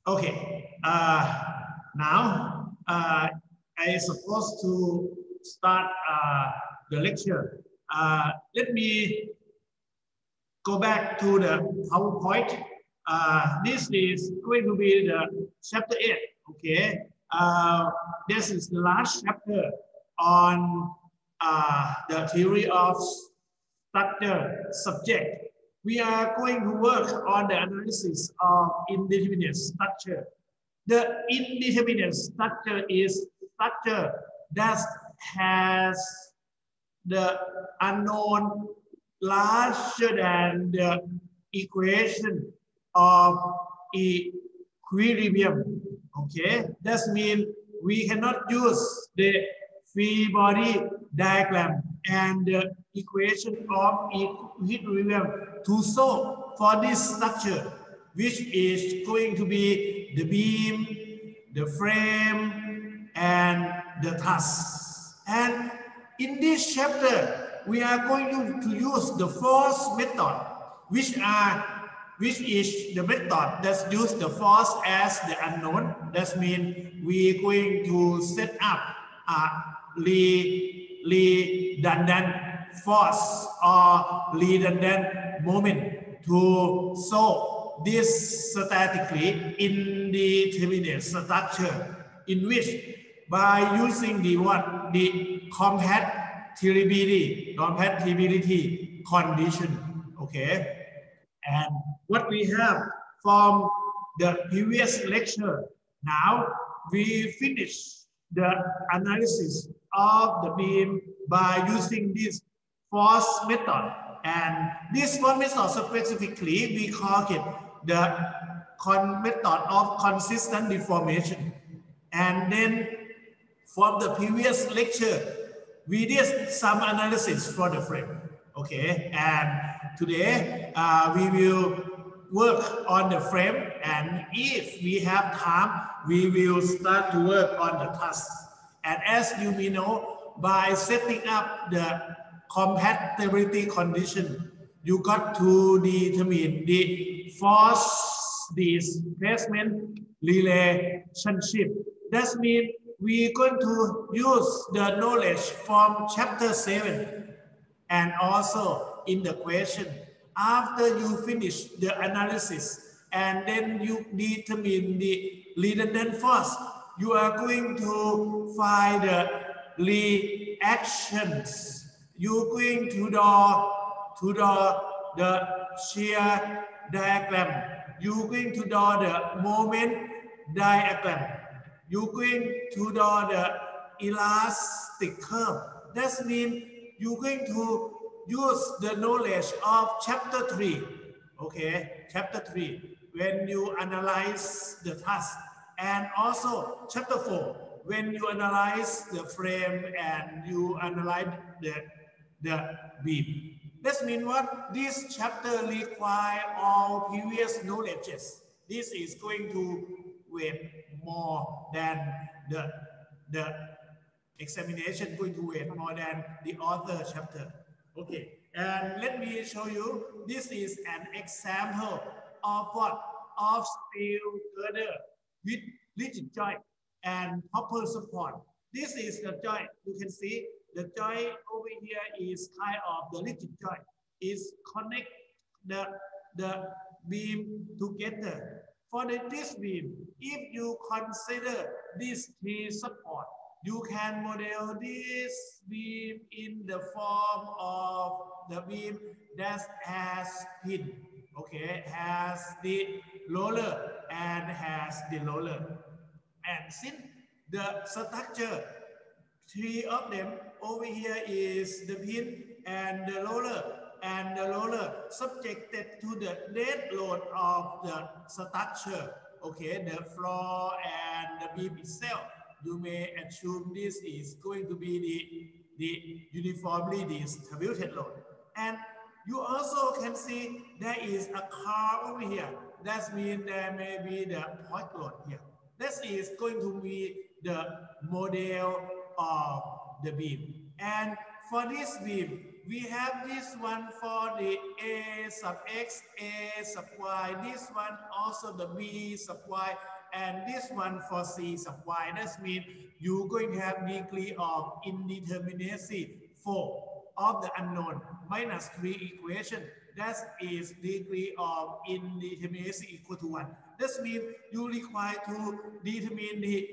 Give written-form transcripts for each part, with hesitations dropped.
Okay. Now I supposed to start the lecture. Let me go back to the PowerPoint. This is going to be the chapter 8. Okay. This is the last chapter on the theory of structure subject. We are going to work on the analysis of indeterminate structure. The indeterminate structure is structure that has the unknown larger than the equation of equilibrium. Okay, that means we cannot use the free body diagram and the equation of equilibrium to solve for this structure, which is going to be the beam, the frame, and the truss. And in this chapter, we are going to use the force method, which is the method that uses the force as the unknown. That means we are going to set up a redundant force or redundant moment to solve this statically indeterminate structure, in which by using the compatibility condition. Okay. And what we have from the previous lecture, now we finish the analysis of the beam by using this force method. And this force method specifically, we call it the method of consistent deformation. And then from the previous lecture, we did some analysis for the frame. Okay, and today we will work on the frame, and if we have time, we will start to work on the truss. And as you may know, by setting up the compatibility condition, you got to determine the force displacement relationship. That means we're going to use the knowledge from chapter 7 and also in the question. After you finish the analysis and then you determine the redundant force, you are going to find the reactions. You're going to draw the shear diagram. You're going to draw the moment diagram. You're going to draw the elastic curve. That means you're going to use the knowledge of chapter 3. Okay, chapter 3, when you analyze the task, and also chapter 4, when you analyze the frame and you analyze the beam. That means what? This chapter requires all previous knowledges. This is going to weigh more than the examination, going to weigh more than the other chapter. Okay, and let me show you. This is an example of what? Of steel girder with rigid joint and proper support. This is the joint. You can see the joint over here is kind of the rigid joint. Is connect the beam together. For this beam, if you consider these three support, you can model this beam in the form of the beam that has pin, okay, has the roller and has the roller. And since the structure, three of them over here is the pin and the roller subjected to the dead load of the structure, okay, the floor and the beam itself. You may assume this is going to be the uniformly distributed load. And you also can see there is a car over here. That means there may be the point load here. This is going to be the model of the beam. And for this beam, we have this one for the A sub x, A sub y, this one also the B sub y, and this one for C sub y. That means you're going to have degree of indeterminacy 4 of the unknown minus 3 equation. That is degree of indeterminacy equal to 1. That means you require to determine the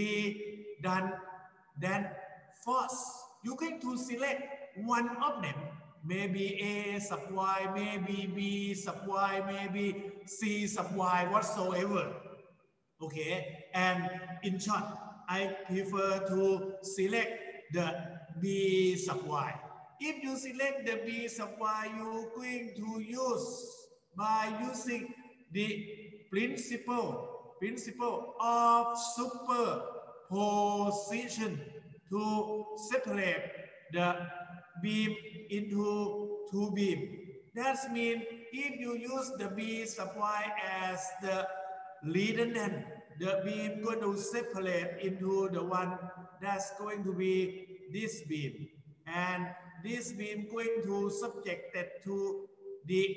redundant force. You're going to select one of them, maybe A sub y, maybe B sub y, maybe C sub y, whatsoever. Okay, and in short, I prefer to select the B sub y. If you select the B sub y, you're going to use by using the principle of superposition to separate the beam into two beams. That means if you use the B sub y as the redundant, the beam going to separate into the one that's going to be this beam, and this beam going to subjected to the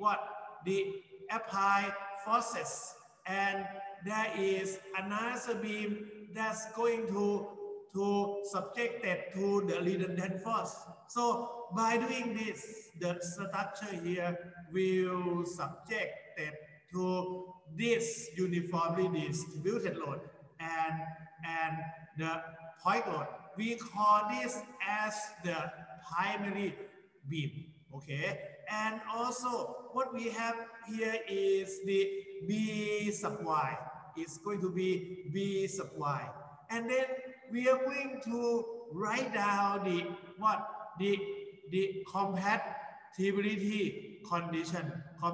applied forces, and there is another beam that's going to subjected to the redundant force. So by doing this, the structure here will subjected to this uniformly distributed load and the point load. We call this as the primary beam. Okay, and also what we have here is the B sub y. It's going to be B sub y, and then we are going to write down the compatibility condition.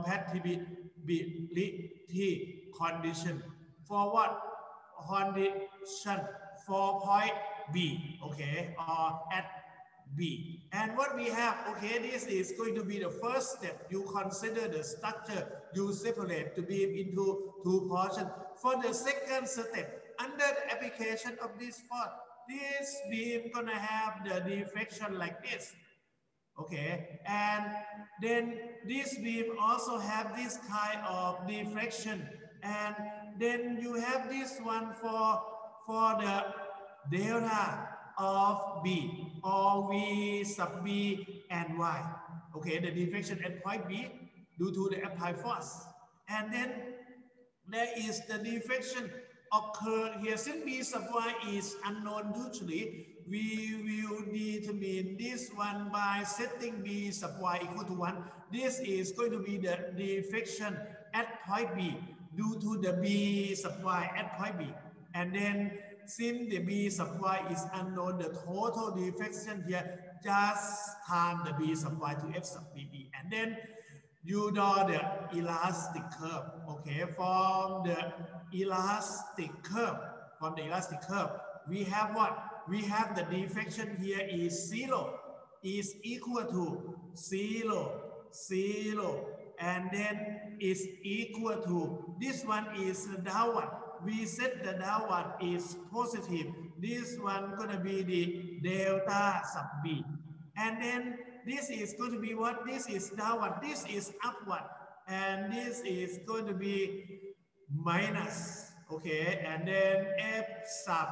Compatibility condition for what? Condition for point B, okay, or at B. And what we have, okay, this is going to be the first step. You consider the structure, you separate the beam into two portions. For the second step, under the application of this force, this beam gonna have the deflection like this. Okay, and then this beam also have this kind of deflection, and then you have this one for the delta of B or V sub B and Y. Okay, the deflection at point B due to the applied force, and then there is the deflection occur here. Since B sub Y is unknown usually, we will determine this one by setting B sub Y equal to 1. This is going to be the deflection at point B due to the B sub Y at point B. And then since the B sub Y is unknown, the total deflection here just times the B sub Y to F sub BB. And then you draw the elastic curve. Okay, from the elastic curve, we have what? We have the deflection here is 0, is equal to 0, 0, and then is equal to, this one is downward. We set the downward is positive. This one gonna be the delta sub B. And then this is going to be what? This is downward, this is upward, and this is going to be minus. Okay, and then F sub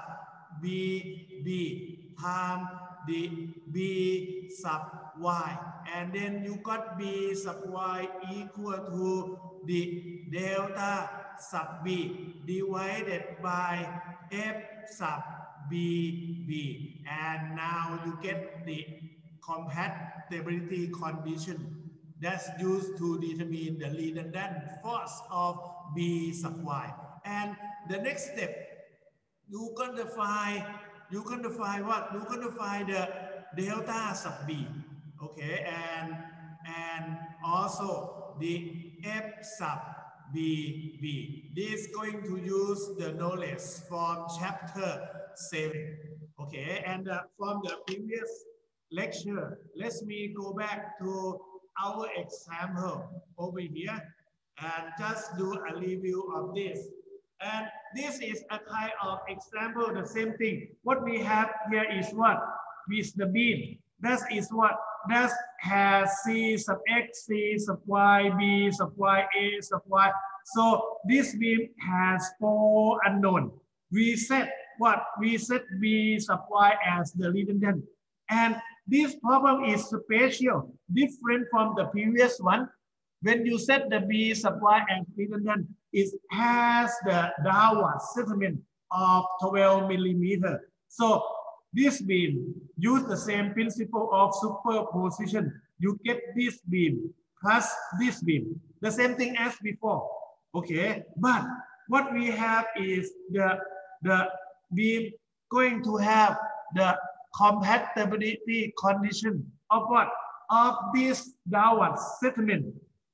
B times the B sub Y, and then you got B sub Y equal to the delta sub B divided by F sub B, and now you get the compatibility condition that's used to determine the redundant force of B sub Y. And the next step, you're going to find what? You're going to find the delta sub B. Okay, and also the F sub B. This is going to use the knowledge from chapter 7. Okay, and from the previous lecture, let me go back to our example over here and just do a review of this. And this is a kind of example, the same thing. What we have here is what? With the beam. That is what? That's has C sub X, C sub Y, B sub Y, A sub Y. So this beam has 4 unknown. We set what? We set B sub Y as the redundant. And this problem is special, different from the previous one. When you set the B sub Y as redundant, it has the downward settlement of 12 millimeter. So this beam use the same principle of superposition. You get this beam plus this beam, the same thing as before. Okay, but what we have is the beam going to have the compatibility condition of what? Of this downward settlement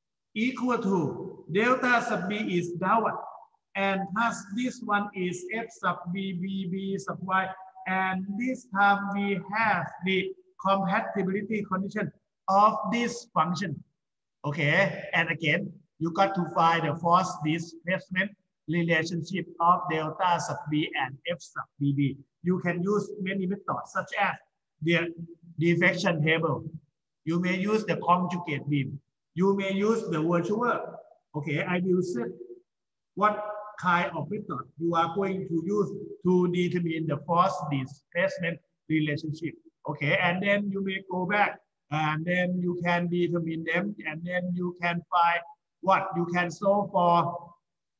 equal to delta sub B is downward, and plus this one is F sub B, B sub Y, and this time we have the compatibility condition of this function. Okay, and again, you got to find the force displacement relationship of delta sub B and F sub BB. You can use many methods such as the deflection table. You may use the conjugate beam. You may use the virtual. Okay, I will set what kind of method you are going to use to determine the force displacement relationship. Okay, and then you may go back and then you can determine them, and then you can find what you can solve for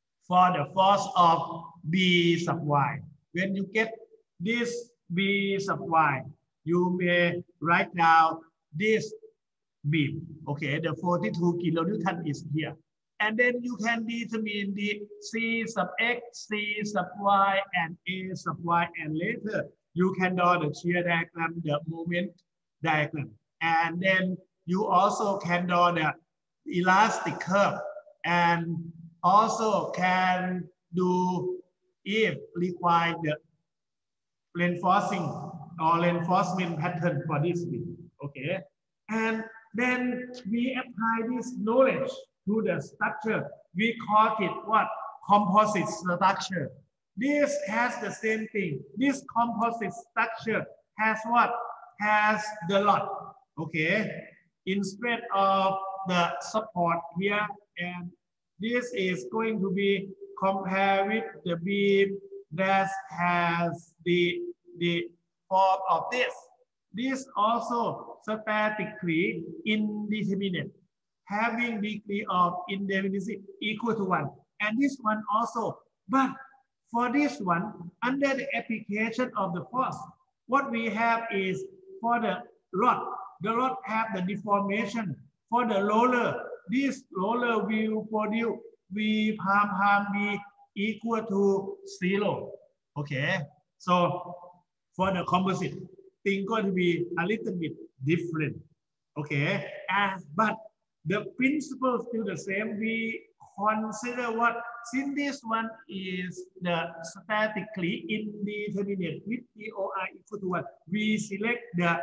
the force of B sub Y. When you get this B sub Y, you may write down this beam. Okay, the 42 kilonewton is here. And then you can determine the C sub X, C sub Y, and A sub Y. And later, you can draw the shear diagram, the moment diagram. And then you also can draw the elastic curve. And also can do, if required, the reinforcing or reinforcement pattern for this beam. Okay. And then we apply this knowledge to the structure. We call it what? Composite structure. This has the same thing. This composite structure has what? Has the rod. Okay. Instead of the support here, and this is going to be compared with the beam that has the form of this. This also statically indeterminate, having degree of indeterminacy equal to 1. And this one also. But for this one, under the application of the force, what we have is for the rod have the deformation. For the roller, this roller will produce V palm B equal to 0. Okay, so for the composite, thing going to be a little bit different. Okay, but the principle is still the same. We consider what, since this one is the statically indeterminate with EOI equal to 1, we select the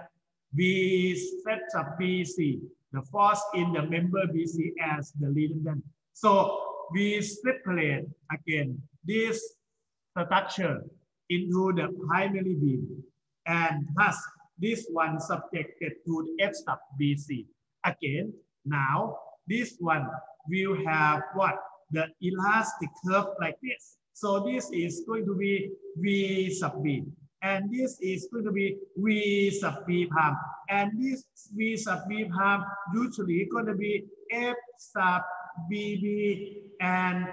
B set sub BC, the force in the member BC as the redundant. So we separate again this structure into the primary beam, and thus this one subjected to the F sub BC. Again, now this one will have what? The elastic curve like this. So this is going to be V sub B. And this is going to be V sub B palm. And this V sub B palm usually going to be F sub BB and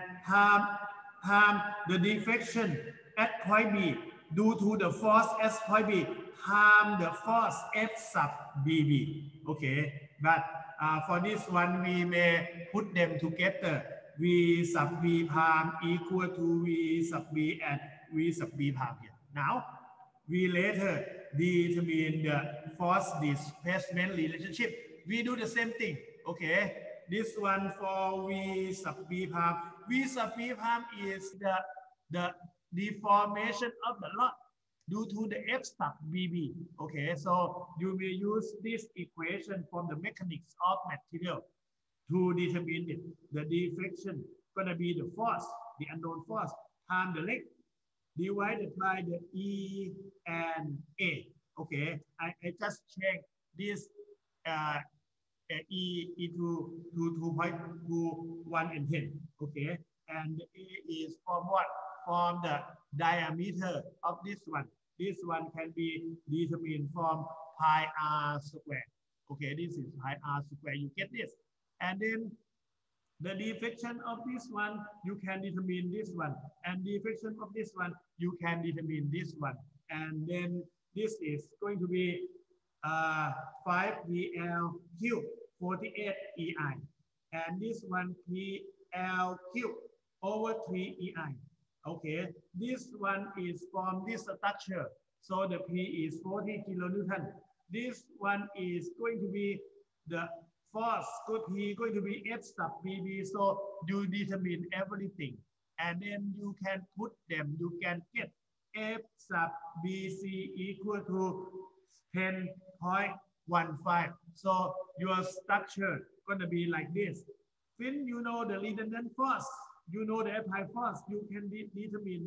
palm the deflection at point B due to the force S point B times the force F sub BB. Okay, but for this one we may put them together. V sub B palm equal to V sub B and V sub B palm here. Now, we later determine the force displacement relationship. We do the same thing. Okay, this one for V sub B palm. V sub B palm is the deformation of the rod due to the F sub BB. Okay, so you will use this equation from the mechanics of material to determine it. The deflection gonna be the force, the unknown force, times the length, divided by the E and A. Okay, I just check this E to 2.21 and 10. Okay, and A is from what? From the diameter of this one. This one can be determined from pi r square. Okay, this is pi r square. You get this, and then the deflection of this one, you can determine this one. And deflection of this one, you can determine this one. And then this is going to be 5PL cube, 48 EI. And this one PL cube over 3 EI. Okay, this one is from this structure. So the P is 40 kilonewton. This one is going to be the force could be going to be F sub BB. So you determine everything. And then you can put them, you can get F sub BC equal to 10.15. So your structure gonna be like this. When you know the redundant force, you know the applied force, you can determine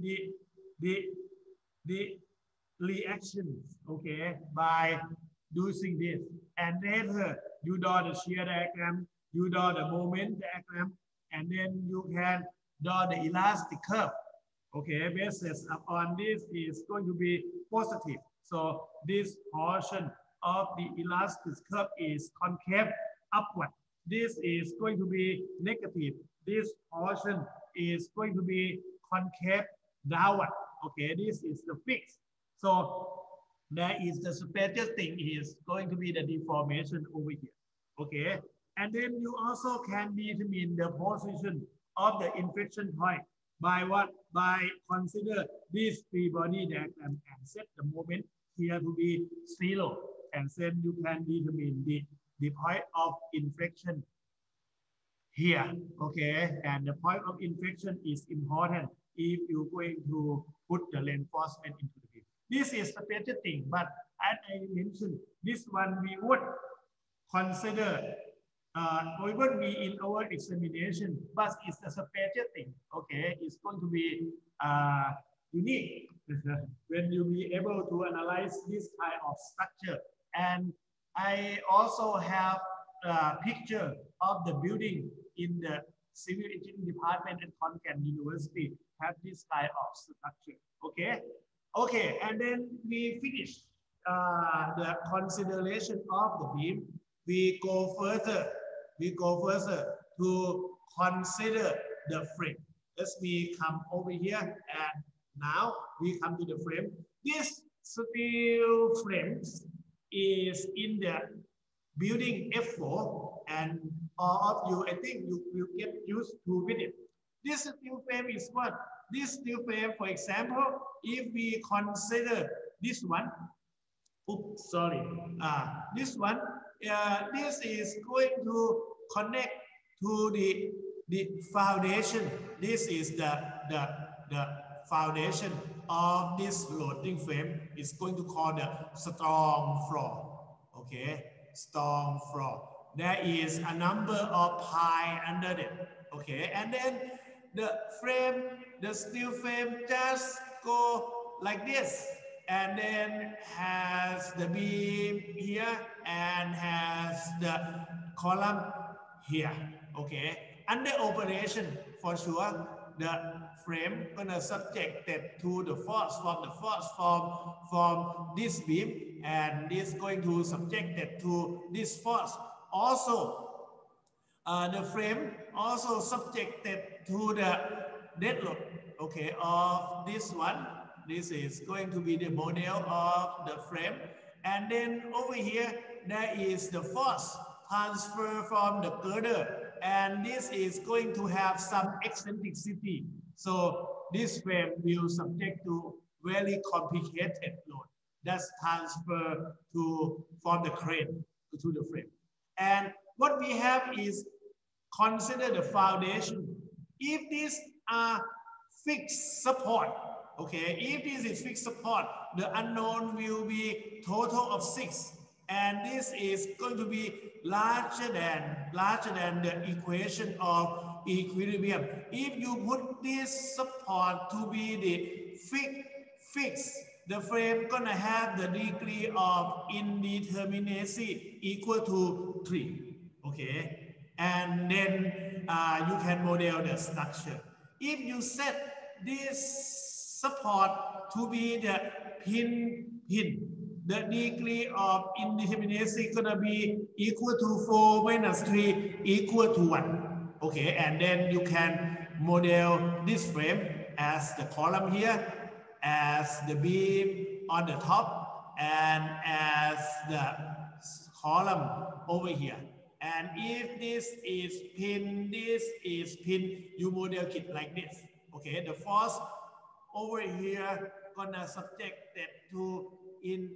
the reactions, okay, by using this. And later you draw the shear diagram, you draw the moment diagram, and then you can draw the elastic curve. Okay, basis upon this is going to be positive. So this portion of the elastic curve is concave upward. This is going to be negative. This portion is going to be concave downward. Okay, this is the fix. So there is the special thing is going to be the deformation over here. Okay, and then you also can determine the position of the inflection point by what? By consider this free body diagram and set the moment here to be 0, and then you can determine the point of inflection here. Okay, and the point of inflection is important if you're going to put the reinforcement into the beam. This is a special thing, but as I mentioned, this one we would consider, we would be in our examination, but it's a special thing. Okay, it's going to be unique when you be able to analyze this kind of structure. And I also have a picture of the building in the civil engineering department at Khon Kaen University have this kind of structure. Okay. Okay, and then we finish the consideration of the beam. We go further. We go further to consider the frame. Let's we come over here, and now we come to the frame. This steel frame is in the building F4, and all of you, I think you will get used to with it. This steel frame is what? This steel frame, for example, if we consider this one, oops, sorry, this one, this is going to connect to the foundation. This is the foundation of this loading frame. It's going to call the strong floor. Okay, strong floor. There is a number of pi under it. Okay, and then the frame, the steel frame just go like this, and then has the beam here and has the column here. Okay, under operation for sure, the frame gonna subjected to the force from this beam, and this going to subjected to this force. Also, the frame also subjected to the dead load, okay, of this one. This is going to be the model of the frame. And then over here, there is the force transfer from the girder. And this is going to have some eccentricity. So this frame will subject to very complicated load. That's transfer from the crane to the frame. And what we have is consider the foundation. If these are fixed support, okay, if this is fixed support, the unknown will be total of 6. And this is going to be larger than the equation of equilibrium. If you put this support to be the fixed, the frame gonna have the degree of indeterminacy equal to 3. Okay, and then you can model the structure. If you set this support to be the pin, the degree of indeterminacy gonna be equal to 4 minus 3 equal to 1. Okay, and then you can model this frame as the column here, as the beam on the top, and as the column over here. And if this is pin, you model it like this. Okay, the force over here gonna subject it to in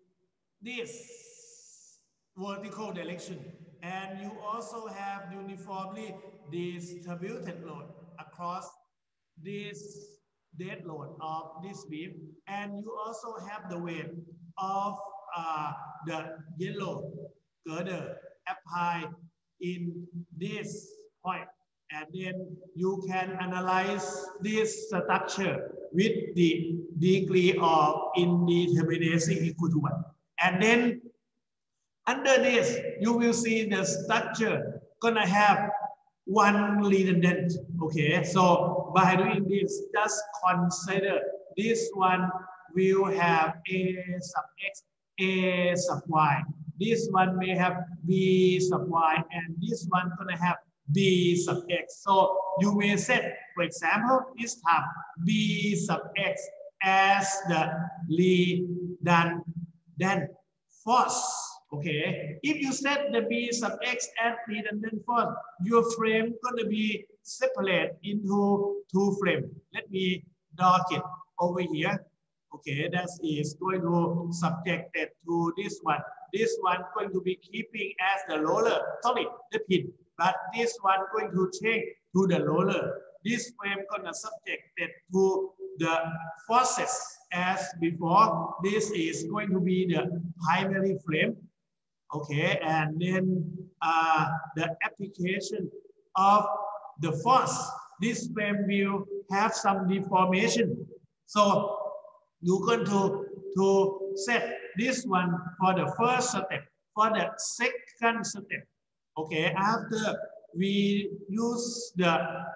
this vertical direction. And you also have uniformly distributed load across this dead load of this beam. And you also have the weight of the yellow girder applied in this point. And then you can analyze this structure with the degree of indeterminacy equal to 1. And then under this, you will see the structure gonna have one redundant. Okay, so by doing this, just consider this one will have a sub x, a sub y. This one may have b sub y, and this one gonna have b sub x. So you may set, for example, this time b sub x as the redundant force. Okay, if you set the b sub x as redundant force, your frame gonna be separate into two frames. Let me draw it over here. Okay, that is going to subject it to this one. This one going to be keeping as the roller, sorry, the pin. But this one going to change to the roller. This frame gonna subject it to the forces as before. This is going to be the primary frame. Okay, and then the application of the force, this frame will have some deformation. So you're going to set this one for the first step, for the second step. Okay, after we use the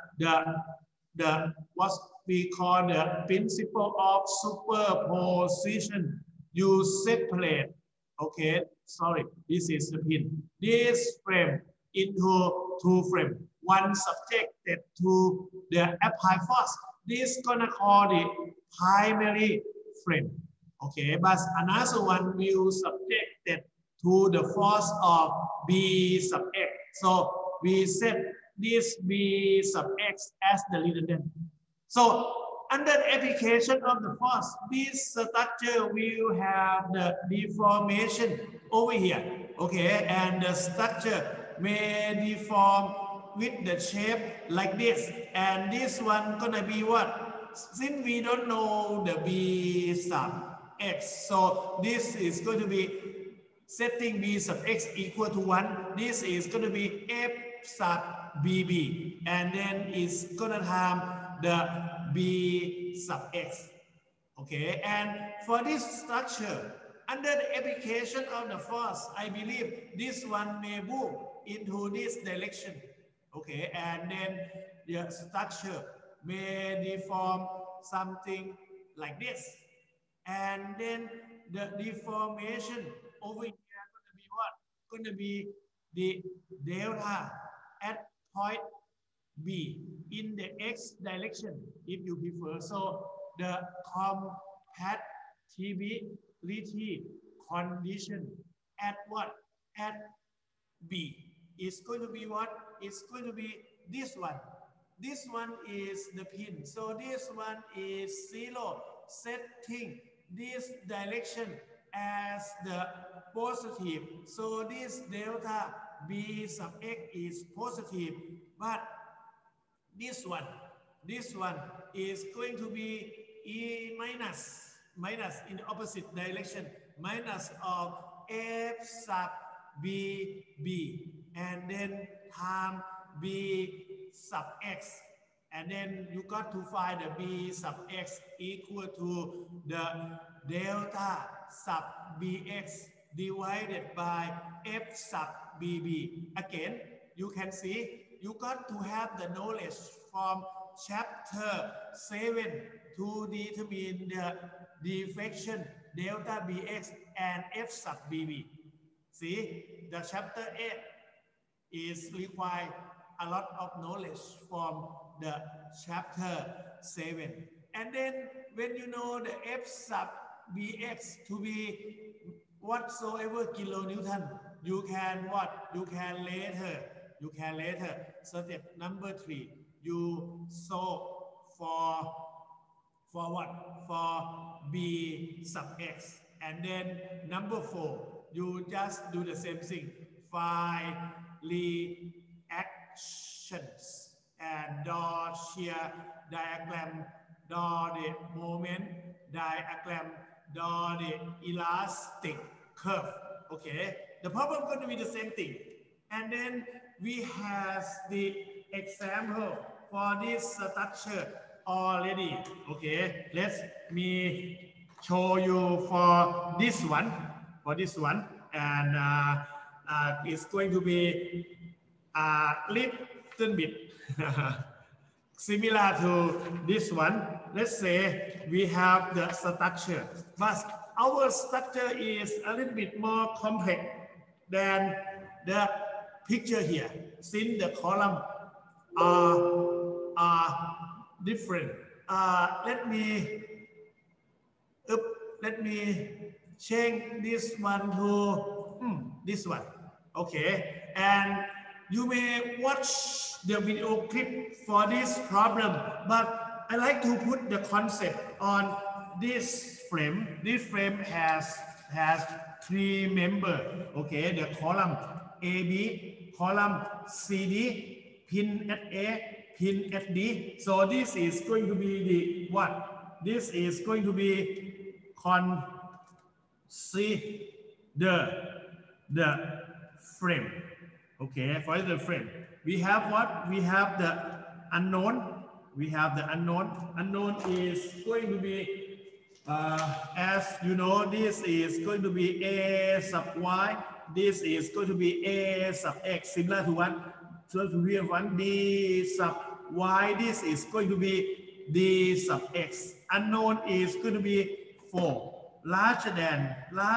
what we call the principle of superposition, you separate. Okay, sorry, this is the pin. This frame into two frames. One subjected to the applied force. This gonna call the primary frame. Okay, but another one will subjected to the force of B sub x. So we set this B sub x as the redundant. So under the application of the force, this structure will have the deformation over here. Okay, and the structure may deform with the shape like this. And this one gonna be what? Since we don't know the B sub x, so this is going to be setting B sub x equal to 1. This is going to be F sub BB. And then it's going to have the B sub x. Okay, and for this structure, under the application of the force, I believe this one may move into this direction. Okay, and then the structure may deform something like this. And then the deformation over here going to be what? Going to be the delta at point B in the x direction, if you prefer. So the compatibility condition at what? At B is going to be what? It's going to be this one. This one is the pin. So this one is 0, setting this direction as the positive. So this delta B sub x is positive, but this one is going to be E minus in the opposite direction, minus of F sub B, and then times B sub x. And then you got to find the B sub x equal to the delta sub Bx divided by F sub BB. Again, you can see you got to have the knowledge from chapter 7 to determine the deflection delta BX and F sub BB. See, the chapter 8 is require a lot of knowledge from the chapter 7. And then when you know the F sub Bx to be whatsoever kilonewton, you can what? You can later step number 3, you solve for what? For B sub x. And then number 4, you just do the same thing. Find reactions and draw shear diagram, draw the moment diagram, draw the elastic curve. Okay, the problem going to be the same thing. And then we have the example for this structure already. Okay, let me show you for this one. And it's going to be a little bit similar to this one. Let's say we have the structure, but our structure is a little bit more complex than the picture here, since the column are different. Let me change this one to this one. Okay, and you may watch the video clip for this problem, but I like to put the concept on this frame. This frame has 3 members. Okay, the column AB, column CD, pin at A, pin at D. So this is going to be the what? This is going to be consider the frame. Okay, for the frame, we have what? We have the unknown. Unknown is going to be, as you know, this is going to be A sub Y. This is going to be A sub X, similar to what? So we have one D sub Y. This is going to be D sub X. Unknown is going to be 4. Larger than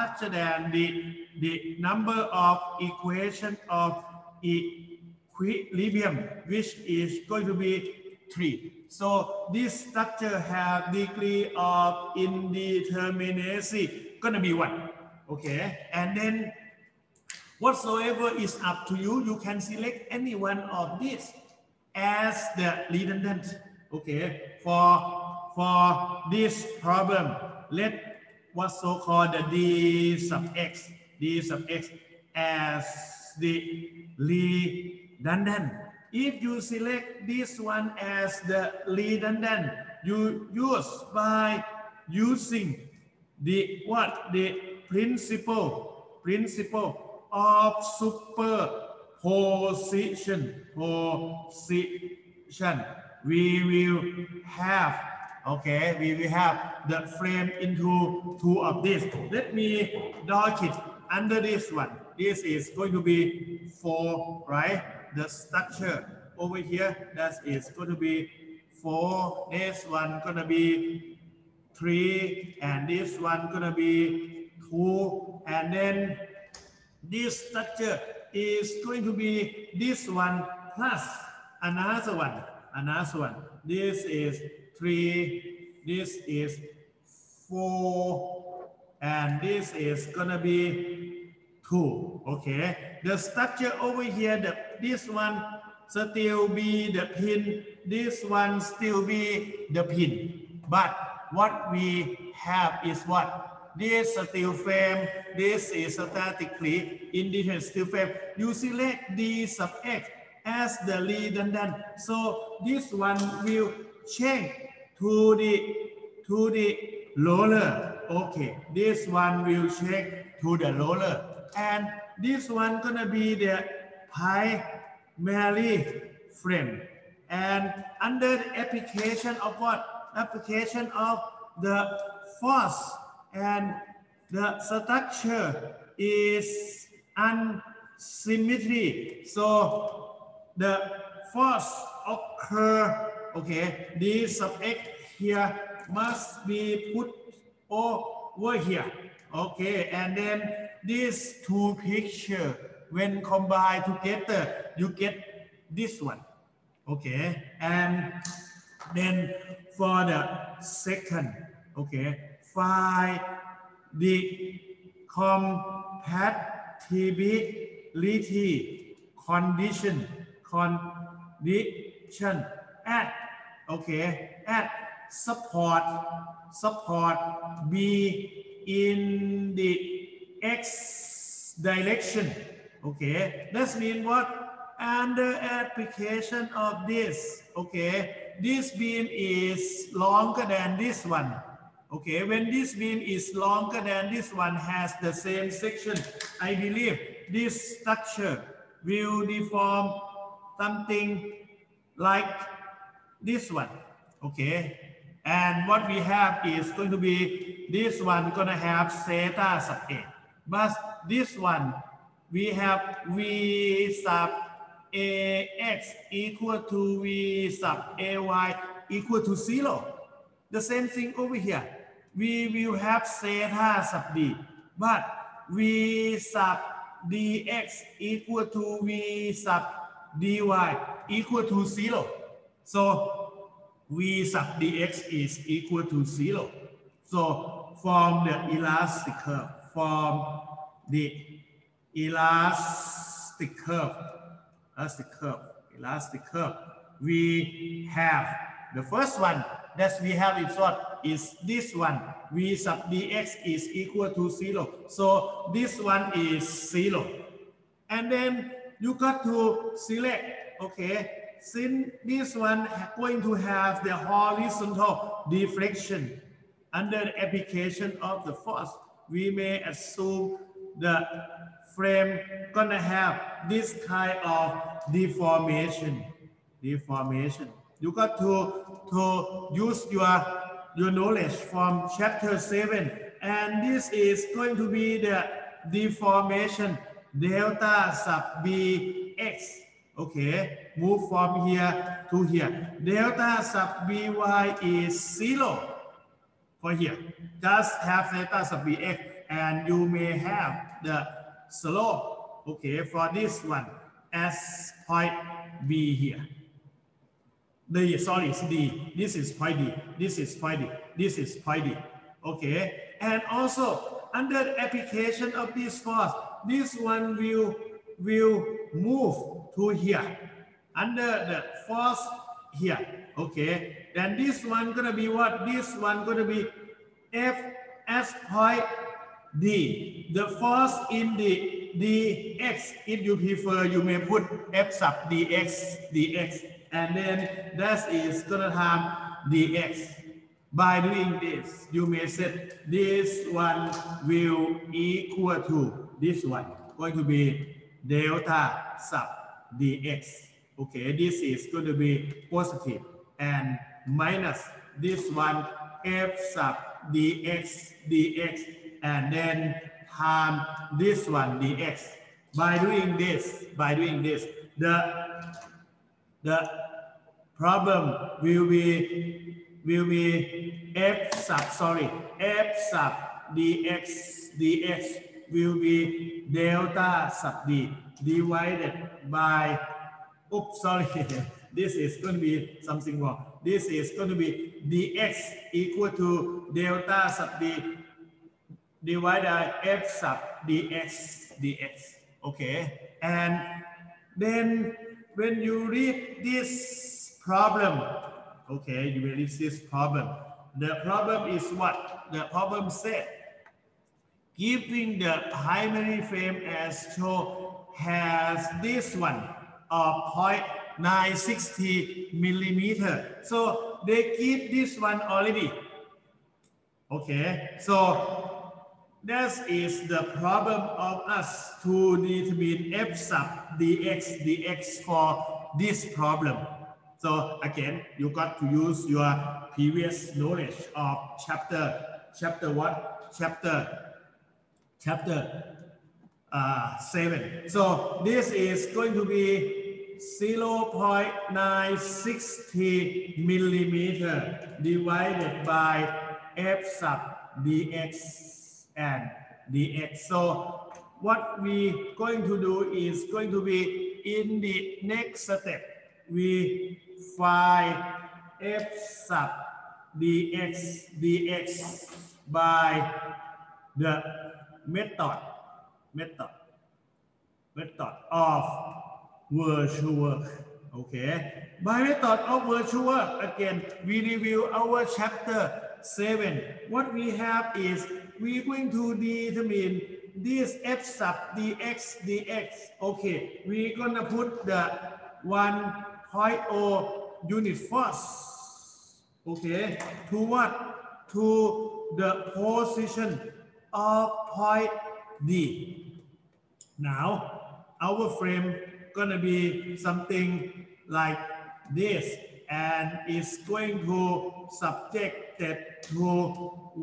the number of equation of equilibrium, which is going to be 3. So this structure have degree of indeterminacy gonna be 1. Okay, and then whatsoever is up to you, you can select any one of these as the redundant. Okay, for this problem, let what's so called the D sub x as the redundant. If you select this one as the redundant, you use by using the principle of superposition. We will have the frame into 2 of this. Let me dodge it under this one. This is going to be 4, right? The structure over here, that is going to be 4. This one gonna be 3, and this one gonna be 2, and then this structure is going to be this one plus another one. This is 3, this is 4, and this is gonna be 2. Okay, the structure over here, this one still be the pin, this one still be the pin, but what we have is what? This steel frame, this is statically independent steel frame. You select D sub X as the redundant, so this one will change to the roller. Okay, this one will change to the roller, and this one gonna be the primary frame. And under the application of what? Application of the force, and the structure is symmetry. So the force occur, okay, d sub x here must be put over here, okay, and then these two picture when combined together you get this one, okay, and then for the second, okay, find the compatibility condition at, okay, at support B in the x direction, okay. That means what? Under application of this, okay, this beam is longer than this one, okay. When this beam is longer than this one, has the same section, I believe this structure will deform something like this one, okay. And what we have is going to be this one gonna have theta sub a, but this one we have v sub ax equal to v sub ay equal to 0. The same thing over here. We will have theta sub d, but v sub dx equal to v sub dy equal to 0. So v sub dx is equal to 0. So from the elastic curve, we have the first one that we have in short is this one, v sub dx is equal to 0. So this one is 0. And then you got to select, okay, since this one going to have the horizontal deflection under the application of the force, we may assume the frame gonna have this kind of deformation. You got to use your knowledge from chapter 7, and this is going to be the deformation delta sub bx. Okay, move from here to here. Delta sub by is 0 for here. Just have delta sub bx, and you may have the slope, okay, for this one as point B here. Sorry, it's D. This is point D. This is point D. This is point D. Okay, and also under the application of this force, this one will move to here under the force here, okay. Then this one gonna be what? This one gonna be F as point D. The force in the dx, if you prefer, you may put F sub dx, and then that is gonna have dx. By doing this, you may set this one will equal to this one, going to be delta sub dx. Okay, this is going to be positive, and minus this one f sub dx, and then times this one dx. By doing this, the problem will be f sub dx will be delta sub d divided by, oops, sorry, this is going to be something wrong. This is going to be dx equal to delta sub d divided by f sub dx. Okay, and then when you read this problem, okay, you will read this problem. The problem is what? The problem said, giving the primary frame as shown has this one of 0.960 millimeter. So they give this one already. Okay, so that is the problem of us to determine f sub dx for this problem. So again, you got to use your previous knowledge of chapter 7. So this is going to be 0.960 millimeter divided by f sub dx and dx. So what we going to do is going to be in the next step, we find f sub dx by the method of virtual work. Okay, by method of virtual work, again we review our chapter 7. What we have is we're going to determine this f sub dx. Okay, we're gonna put the 1.0 unit force. Okay, to what? To the position of point D. Now our frame gonna be something like this, and it's going to subjected to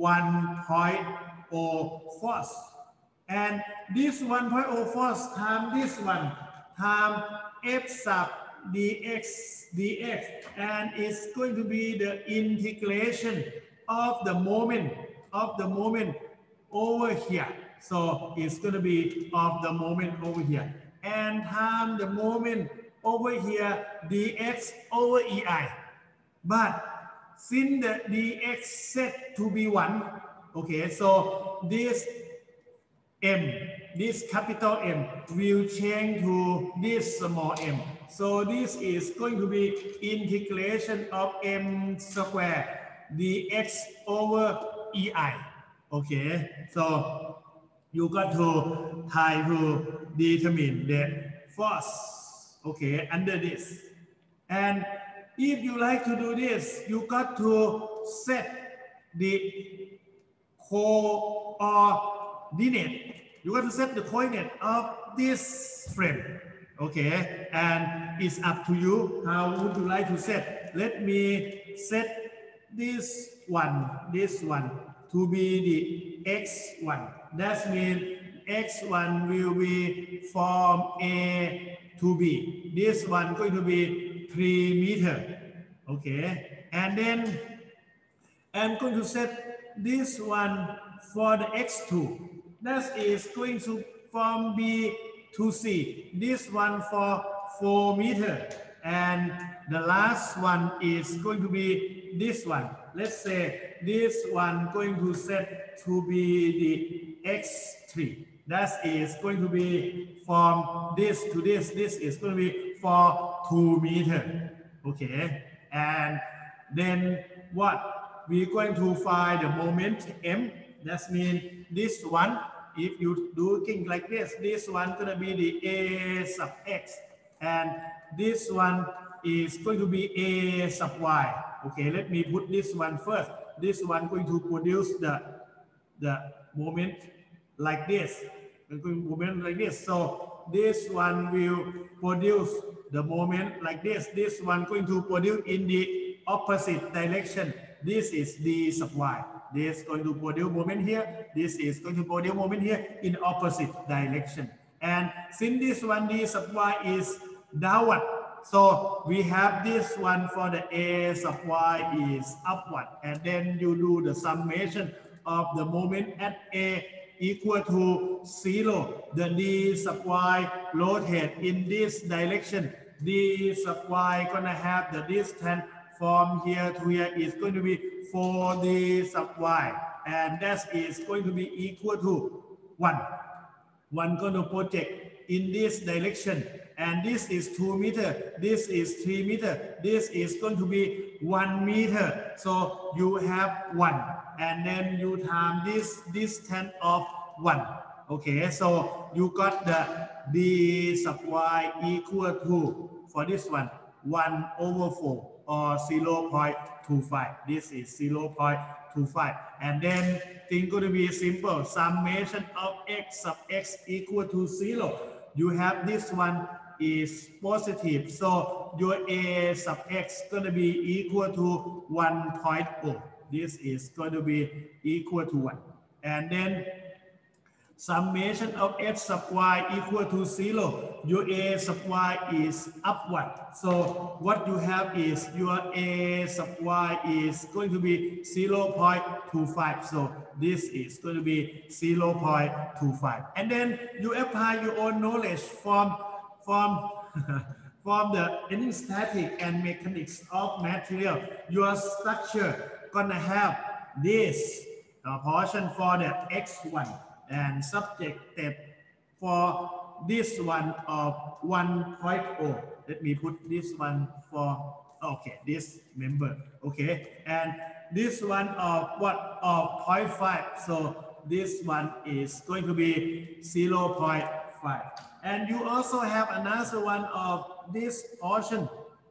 1.0 force, and this 1.0 force times this one times f sub dx, and it's going to be the integration of the moment over here. So it's going to be of the moment over here, and times the moment over here dx over ei. But since the dx set to be 1, okay, so this m, this capital M will change to this small m. So this is going to be integration of m square dx over ei. Okay, so you got to try to determine the force, okay, under this. And if you like to do this, you got to set the coordinate. You got to set the coordinate of this frame, okay, and it's up to you. How would you like to set? Let me set this one to be the x1. That means x1 will be from A to B. This one going to be 3 meters, okay, and then I'm going to set this one for the x2. That is going to from B to C. This one for 4 meters, and the last one is going to be this one. Let's say this one going to set to be the x3. That is going to be from this to this. This is going to be for 2 meters. Okay, and then what? We're going to find the moment m. That means this one, if you do things like this one gonna be the a sub x, and this one is going to be a sub y. Okay, let me put this one first. This one going to produce the moment like this. Moment like this. So this one will produce the moment like this. This one going to produce in the opposite direction. This is d sub y. This is going to produce moment here. This is going to produce moment here in opposite direction. And since this one d sub y is downward, so we have this one for the a sub y is upward, and then you do the summation of the moment at a equal to 0. The d sub y rotate in this direction. D sub y gonna have the distance from here to here is going to be 4d sub y, and that is going to be equal to 1. One going to project in this direction, and this is 2 meters, this is 3 meters, this is going to be 1 meter. So you have 1, and then you times this distance of 1. Okay, so you got the d sub y equal to, for this one, 1/4 or 0.25. This is 0.25, and then things going to be simple. Summation of x sub x equal to 0. You have this one is positive, so your a sub x going to be equal to 1.0. This is going to be equal to 1, and then summation of f sub y equal to 0, your a sub y is upward. So what you have is your a sub y is going to be 0.25. So this is going to be 0.25. And then you apply your own knowledge from from the any static and mechanics of material. Your structure gonna have this portion for the x1 and subjected for this one of 1.0. Let me put this one for, okay, this member, okay, and this one of what, of 0.5. So this one is going to be 0.5. And you also have another one of this portion,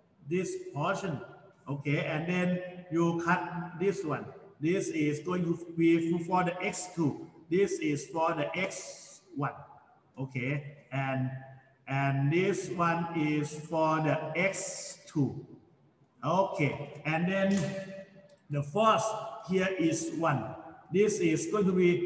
okay, and then you cut this one. This is going to be for the x2. This is for the x1, okay, and this one is for the x2, okay, and then the force here is 1. This is going to be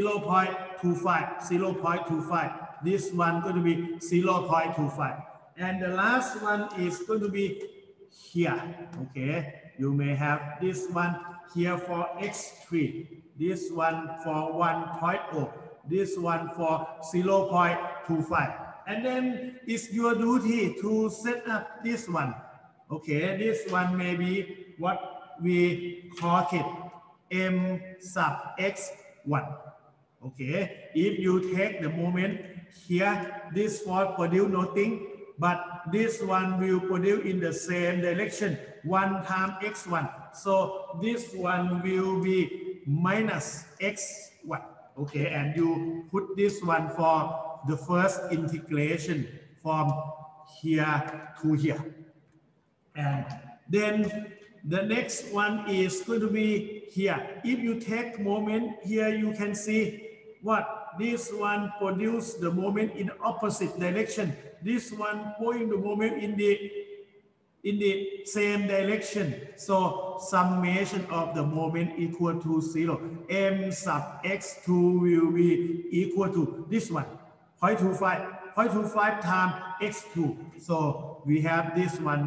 0.25. This one going to be 0.25, and the last one is going to be here, okay. You may have this one here for x3, this one for 1.0, this one for 0.25, and then it's your duty to set up this one, okay. This one may be what we call it m sub x1, okay. If you take the moment here, this force produce nothing, but this one will produce in the same direction, 1 times x1. So this one will be minus x1, okay, and you put this one for the first integration from here to here. And then the next one is going to be here. If you take moment here, you can see what this one produce the moment in opposite direction. This one point the moment in the same direction. So summation of the moment equal to 0. M sub x2 will be equal to this one, 0.25 times x2. So we have this one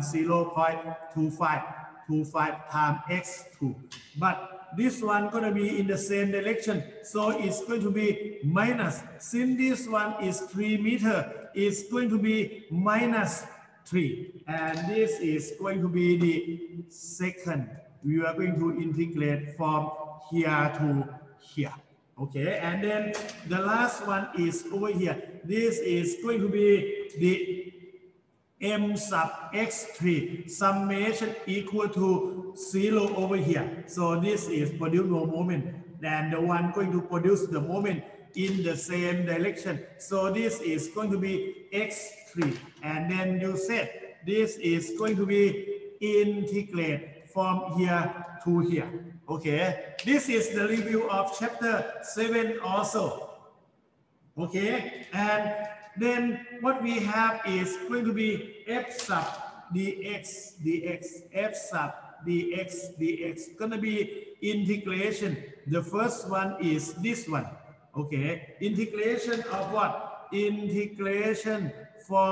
0.25 times x2. But this one going to be in the same direction. So it's going to be minus. Since this one is 3 meters, it's going to be minus 3, and this is going to be the second. We are going to integrate from here to here, okay, and then the last one is over here. This is going to be the m sub x3 summation equal to 0 over here. So this is produce no moment, and the one going to produce the moment in the same direction. So this is going to be x3, and then you said this is going to be integrate from here to here, okay. This is the review of chapter 7 also, okay. And then what we have is going to be f sub dx, f sub dx, gonna be integration. The first one is this one, okay. Integration of what? Integration from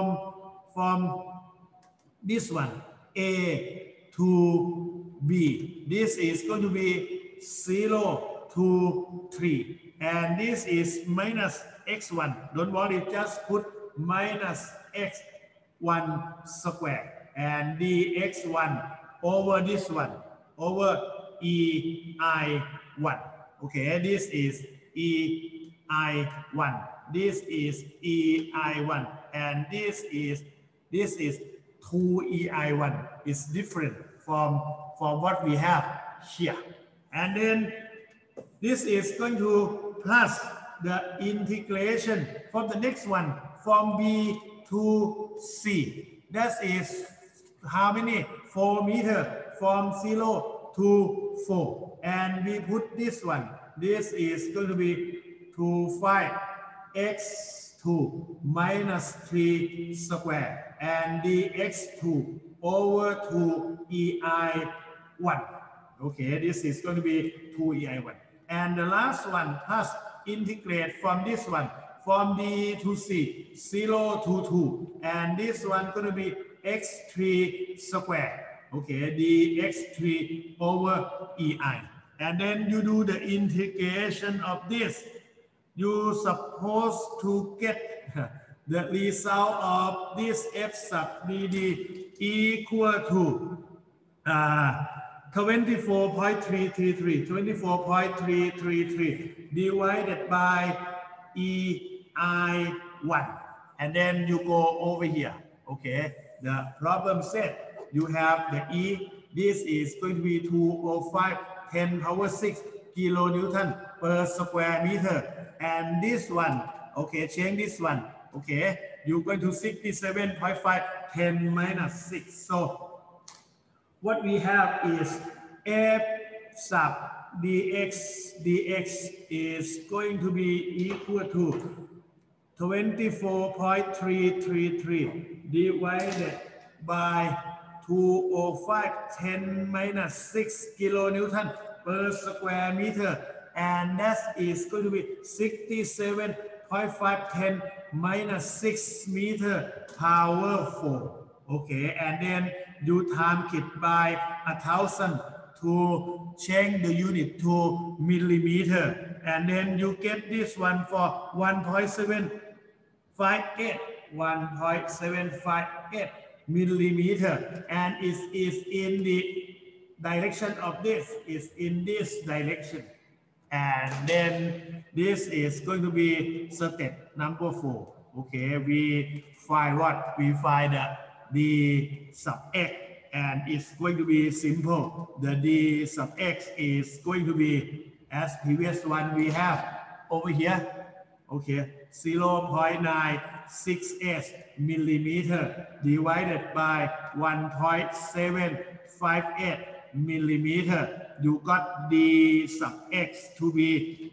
this one, a to b. This is going to be 0 to 3, and this is minus x1. Don't worry, just put minus x1 square and dx1 over this one, over ei1, okay. This is ei1, this is ei1, and this is 2ei1. It's different from what we have here. And then this is going to plus the integration from the next one from b to c. That is how many? 4 meters from 0 to 4. And we put this one. This is going to be 25x2 minus 3 square and dx2 over 2ei1. Okay, this is going to be 2ei1. And the last one plus integrate from this one, from D to C, 0 to 2, and this one going to be x3 square. Okay, dx3 over EI. And then you do the integration of this. You supposed to get the result of this f sub dd equal to 24.333 divided by EI1. And then you go over here. Okay, the problem said you have the E. This is going to be 205 10 power 6 kilonewton per square meter. And this one, okay, change this one. Okay, you're going to 67.5 10 minus 6. So what we have is f sub dx is going to be equal to 24.333 divided by 205 10 minus 6 kilonewton per square meter, and that is going to be 67.5 10 minus 6 meter power 4. Okay, and then you times it by 1,000 to change the unit to millimeter, and then you get this one for 1.758 millimeter, and it is in the direction of this, is in this direction. And then this is going to be step number 4. Okay, we find what? We find d sub x, and it's going to be simple. The d sub x is going to be, as previous one we have over here. Okay, 0.96 millimeter divided by 1.758 millimeter. You got d sub x to be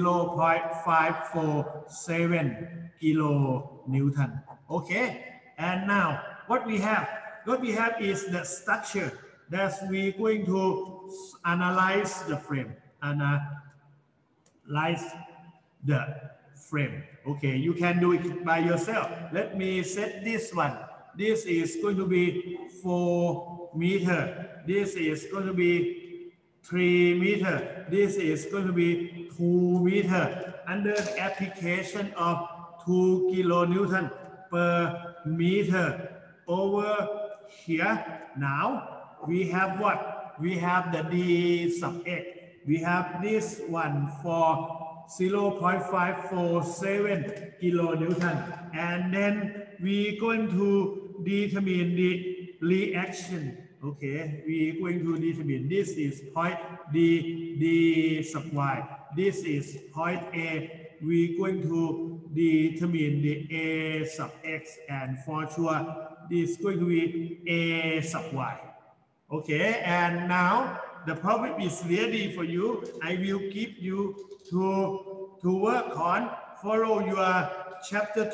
0.547 kilonewton. Okay, and now what we have is the structure that we're going to analyze the frame. Analyze the frame. Okay, you can do it by yourself. Let me set this one. This is going to be 4 meter. This is going to be 3 meter. This is going to be 2 meter. Under the application of 2 kilonewton per meter over here. Now we have what? We have the d sub x. We have this one for 0.547 kilonewton, and then we're going to determine the reaction. Okay, we're going to determine this is point d sub y. This is point A. We're going to determine the a sub x, and for sure this is going to be a sub y. Okay, and now the problem is ready for you. I will give you to work on. Follow your chapter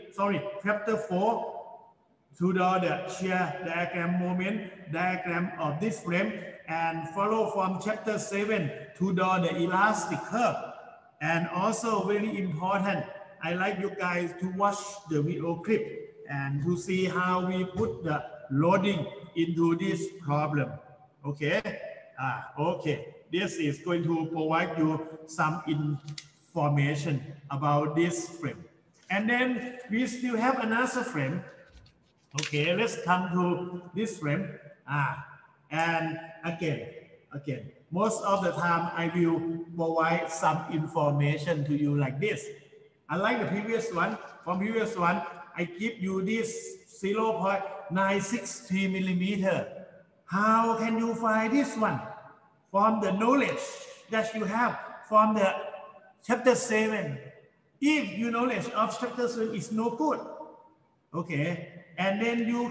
4 to draw the shear diagram, moment diagram of this frame, and follow from chapter 7 to draw the elastic curve. And also very important, I like you guys to watch the video clip and to see how we put the loading into this problem. Okay. Okay, this is going to provide you some information about this frame. And then we still have another frame. Okay, let's come to this frame. And again, most of the time I will provide some information to you like this. Unlike the previous one, from previous one, I give you this 0.963 millimeter. How can you find this one? From the knowledge that you have from the chapter 7. If your knowledge of chapter 7 is no good, okay, and then you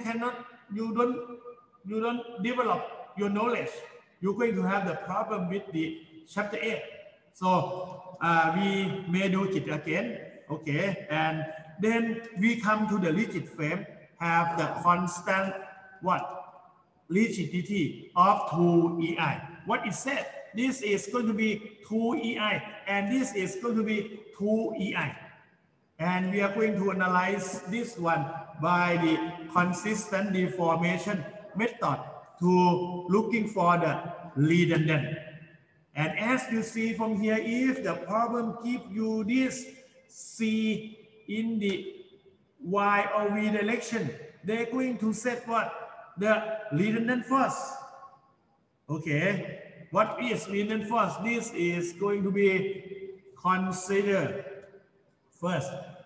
don't develop your knowledge, you're going to have the problem with the chapter 8. So we may do it again, okay, and then we come to the rigid frame, have the constant what? Rigidity of 2EI. What is said? this is going to be 2EI, and this is going to be 2EI. And we are going to analyze this one by the consistent deformation method to looking for the redundant. And as you see from here, if the problem give you this C in the Y or V direction, they're going to set what? The redundant first. Okay. What is redundant first? This is going to be consider first.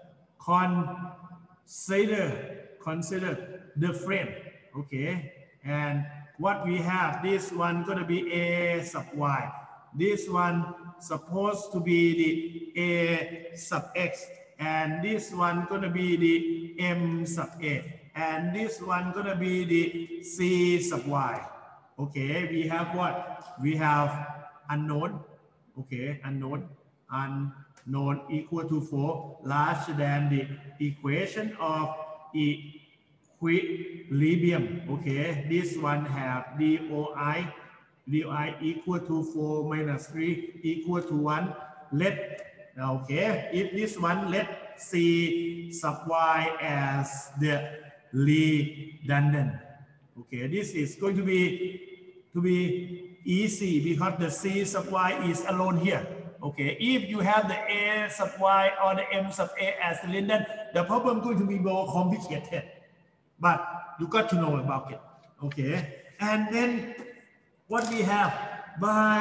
Consider the frame. Okay. And what we have, this one going to be A sub Y. This one supposed to be the A sub X. And this one going to be the M sub A. And this one going to be the C sub Y. Okay, we have what? We have unknown. Okay, unknown equal to 4, larger than the equation of equilibrium. Okay, this one have doi equal to 4 minus 3 equal to 1. Okay, if this one, let C sub Y as the redundant. Okay, this is going to be easy because the C sub Y is alone here. Okay, if you have the A sub Y or the M sub A as the redundant, the problem is going to be more complicated. But you got to know about it. Okay, and then what we have by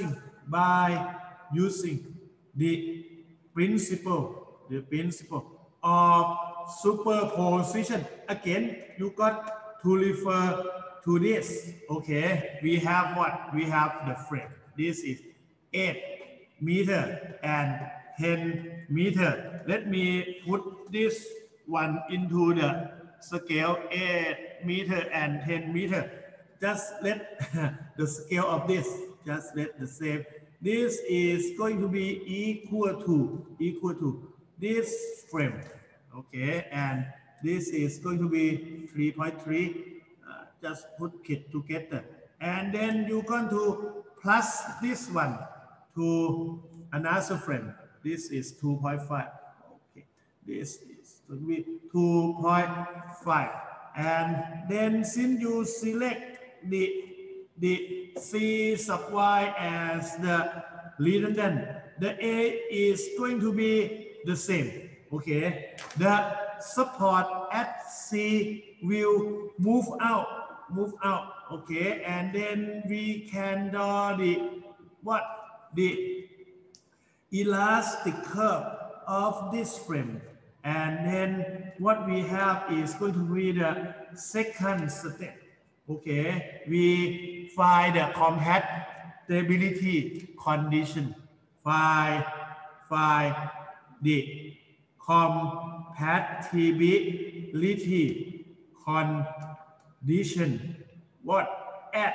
using the principle of superposition. Again, you got to refer to this. Okay, we have what? We have the frame. This is 8 meter and 10 meter. Let me put this one into the scale 8 meter and 10 meter. Just let the scale of this, just let the same. This is going to be equal to this frame. Okay, and this is going to be 3.3. Just put it together. And then you're going to plus this one to another frame. This is 2.5. Okay, this is going to be 2.5. And then since you select the C sub Y as the redundant, the A is going to be the same. Okay, the support at C will move out. Okay, and then we can draw the elastic curve of this frame. And then what we have is going to be the second step. Okay, we find the compatibility condition. Find the compatibility condition. What? At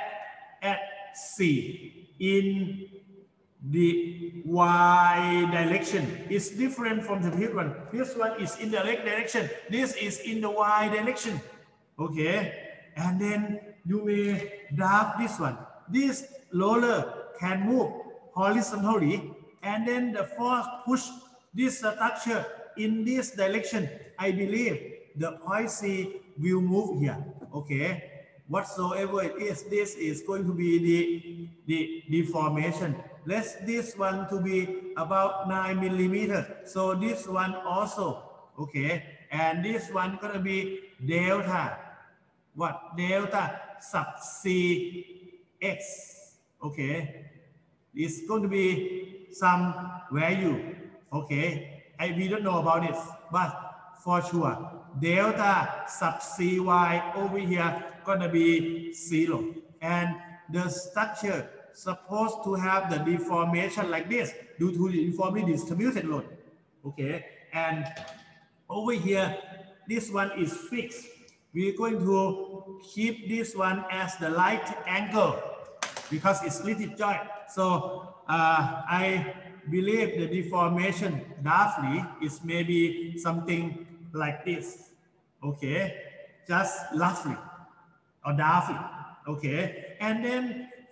C in the Y direction is different from the previous one. This one is in the X direction. This is in the Y direction. Okay. And then you may draft this one. This roller can move horizontally, and then the force push this structure in this direction. I believe the point C will move here. Okay. Whatsoever it is, this is going to be the deformation. Let's this one to be about 9 millimeters. So this one also. Okay. And this one gonna be delta. What? Delta sub CX. Okay. It's going to be some value. Okay. We don't know about this, but for sure, delta sub CY over here gonna be 0. And the structure supposed to have the deformation like this due to the uniformly distributed load. Okay. And over here, this one is fixed. We're going to keep this one as the right angle because it's rigid joint. So I believe the deformation roughly is maybe something like this. Okay, just roughly or roughly. Okay, and then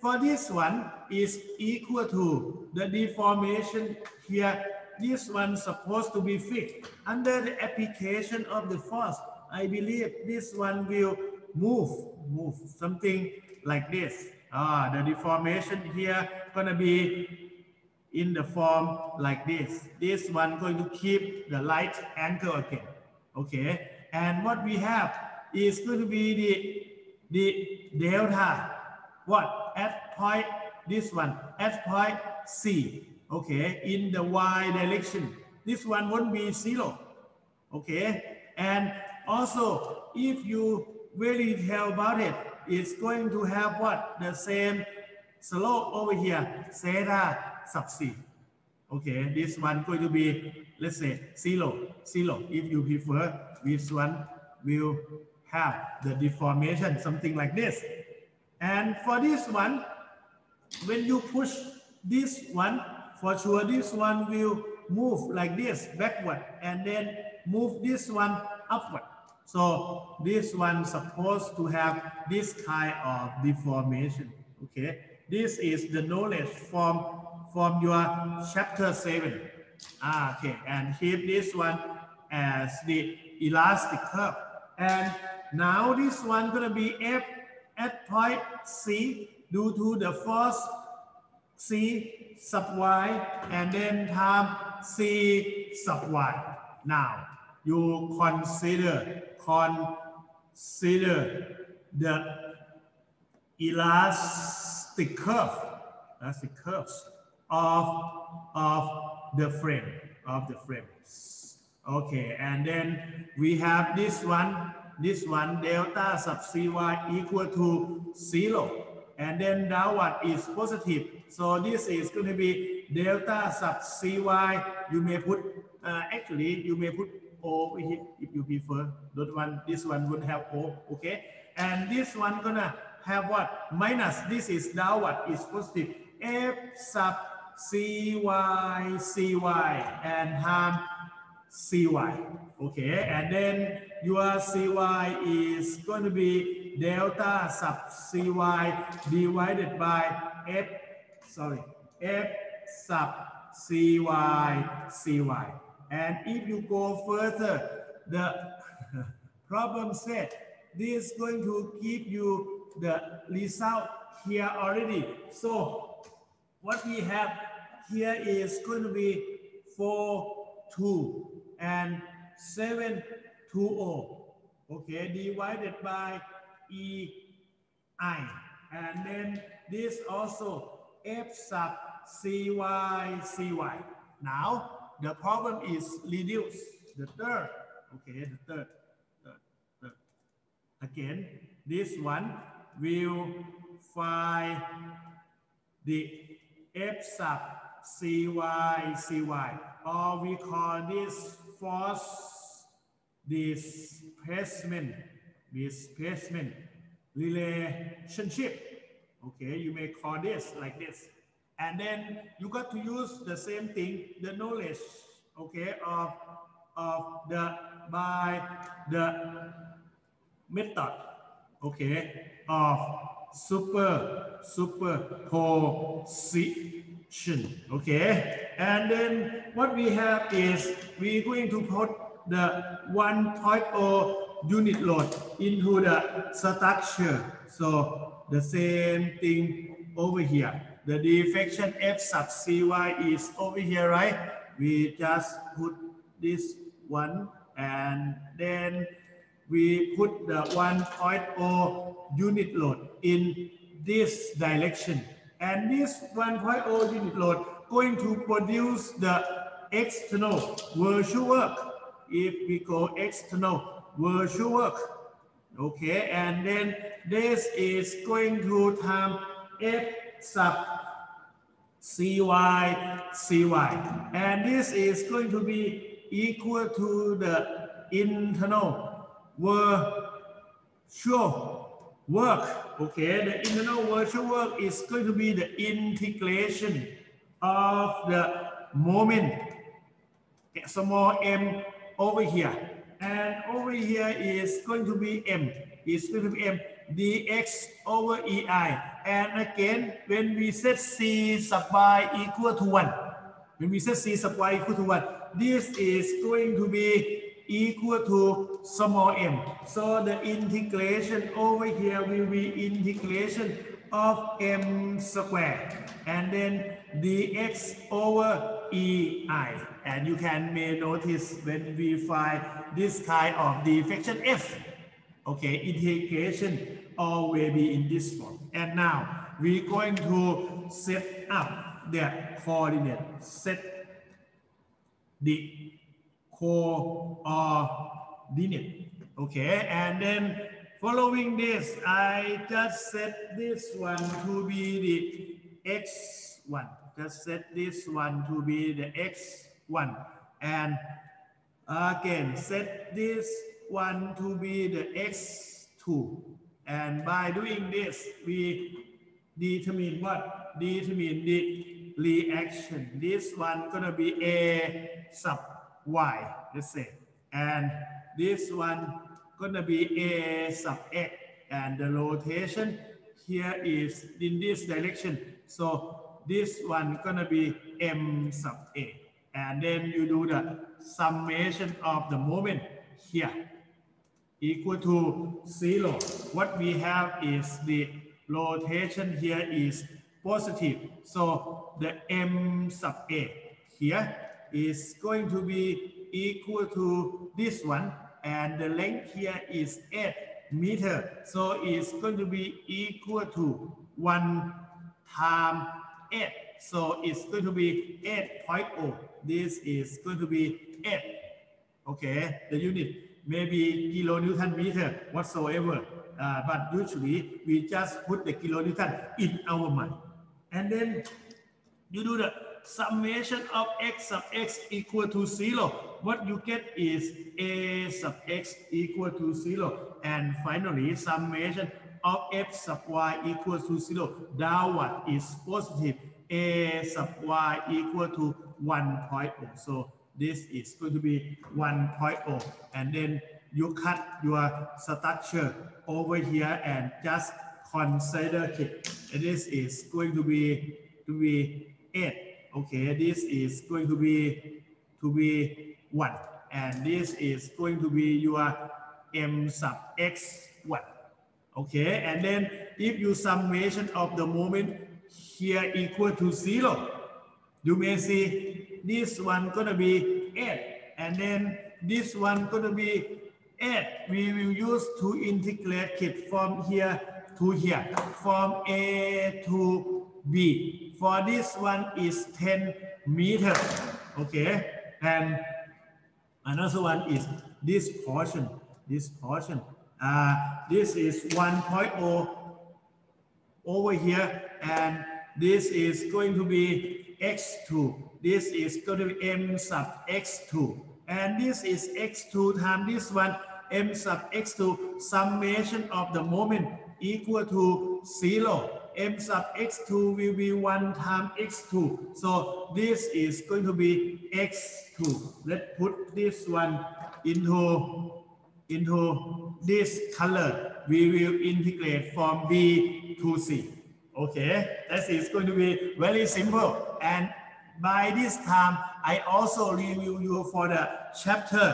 for this one is equal to the deformation here. This one supposed to be fixed. Under the application of the force, I believe this one will move something like this. The deformation here gonna be in the form like this. This one going to keep the right angle again. Okay, and what we have is going to be the delta. What at point this one at point C. Okay, in the y direction. This one won't be 0. Okay, and also if you really tell about it, it's going to have what the same slope over here, theta sub c. Okay, this one going to be, let's say 0. If you prefer, this one will have the deformation something like this. And for this one, when you push this one, for sure this one will move like this backward and then move this one upward. So this one supposed to have this kind of deformation. Okay, this is the knowledge from your chapter 7. Okay, and keep this one as the elastic curve. And now this one gonna be F at point C due to the force C sub y and then time C sub y. Now you consider the elastic curves of the frame Okay, and then we have this one delta sub cy equal to 0, and then downward is positive. So this is going to be delta sub cy. You may put actually you may put O here if you prefer. This one would have O. Okay, and this one gonna have what? Minus. This is downward is positive. F sub cy and times cy. Okay, and then your cy is going to be delta sub cy divided by f sub cy. And if you go further, the problem said this is going to give you the result here already. So what we have here is going to be 4, 2 and 7, 2, 0. Okay, divided by EI. And then this also F sub cy. Now the problem is reduced. The third. Okay, the third. Again, this one will find the F sub cy, or we call this force displacement relationship. Okay, you may call this like this. And then you got to use the same thing, the knowledge, okay, of the method, okay, of superposition. Okay, and then what we have is we're going to put the 1.0 unit load into the structure. So the same thing over here. The deflection F sub cy is over here, right? We just put this one and then we put the 1.0 unit load in this direction. And this 1.0 unit load going to produce the external virtual work. If we go external virtual work, okay, and then this is going to time F sub cy, and this is going to be equal to the internal virtual work. Okay, the internal virtual work is going to be the integration of the moment, small m over here, and over here is going to be m. It's going to be m dx over ei. And again, when we set c sub y equal to 1, when we set c sub y equal to 1, this is going to be equal to small m. So the integration over here will be integration of m squared and then dx over ei. And you may notice when we find this kind of deflection f, okay, integration always be in this form. And now we're going to set up the coordinate, set the coordinate, okay, and then following this, I just set this one to be the x1, just set this one to be the x1, and again set this one to be the x2, and by doing this we determine what? Determine the reaction. This one gonna be a sub y, let's say, and this one gonna be a sub x, and the rotation here is in this direction, so this one gonna be m sub a, and then you do the summation of the moment here equal to 0. What we have is the rotation here is positive, so the m sub a here is going to be equal to this one, and the length here is 8 meters, so it's going to be equal to 1 times 8, so it's going to be 8.0. This is going to be 8, okay, the unit maybe kilonewton meter whatsoever, but usually we just put the kilonewton in our mind, and then you do the summation of x sub x equal to 0. What you get is a sub x equal to 0, and finally summation of f sub y equal to 0. Downward is positive, a sub y equal to 1.0. So this is going to be 1.0, and then you cut your structure over here and just consider it. And this is going to be 8. Okay, this is going to be 1, and this is going to be your m sub x1. Okay, and then if you summation of the moment here equal to 0, you may see this one gonna be 8, and then this one gonna be 8. We will use to integrate it from here to here, from A to B. For this one is 10 meters, okay, and another one is this portion, this is 1.0 over here, and this is going to be x2, this is going to be m sub x2, and this is x2 times this one m sub x2, summation of the moment equal to 0. M sub x2 will be 1 times x2, so this is going to be x2. Let's put this one into this color. We will integrate from B to C. Okay, that is going to be very simple. And by this time, I also review you for the chapter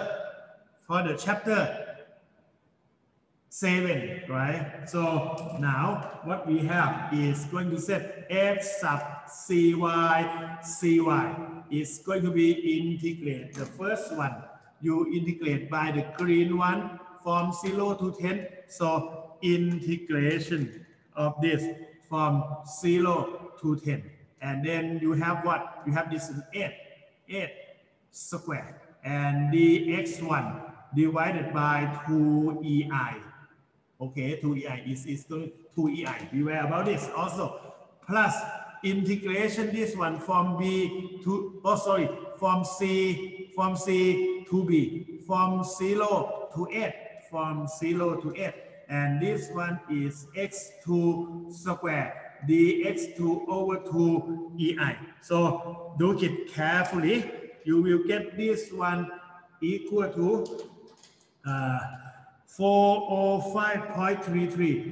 7, right? So now what we have is going to set f sub cy is going to be integrate. The first one you integrate by the green one from 0 to 10. So integration of this from 0 to 10, and then you have what? You have this 8 squared, and dx1 divided by 2ei. Okay, 2ei is going to 2ei. Beware about this also. Plus integration this one from B to, from C to B, from 0 to 8, from 0 to 8. And this one is x2 squared dx2 over 2ei. So do it carefully. You will get this one equal to 405.33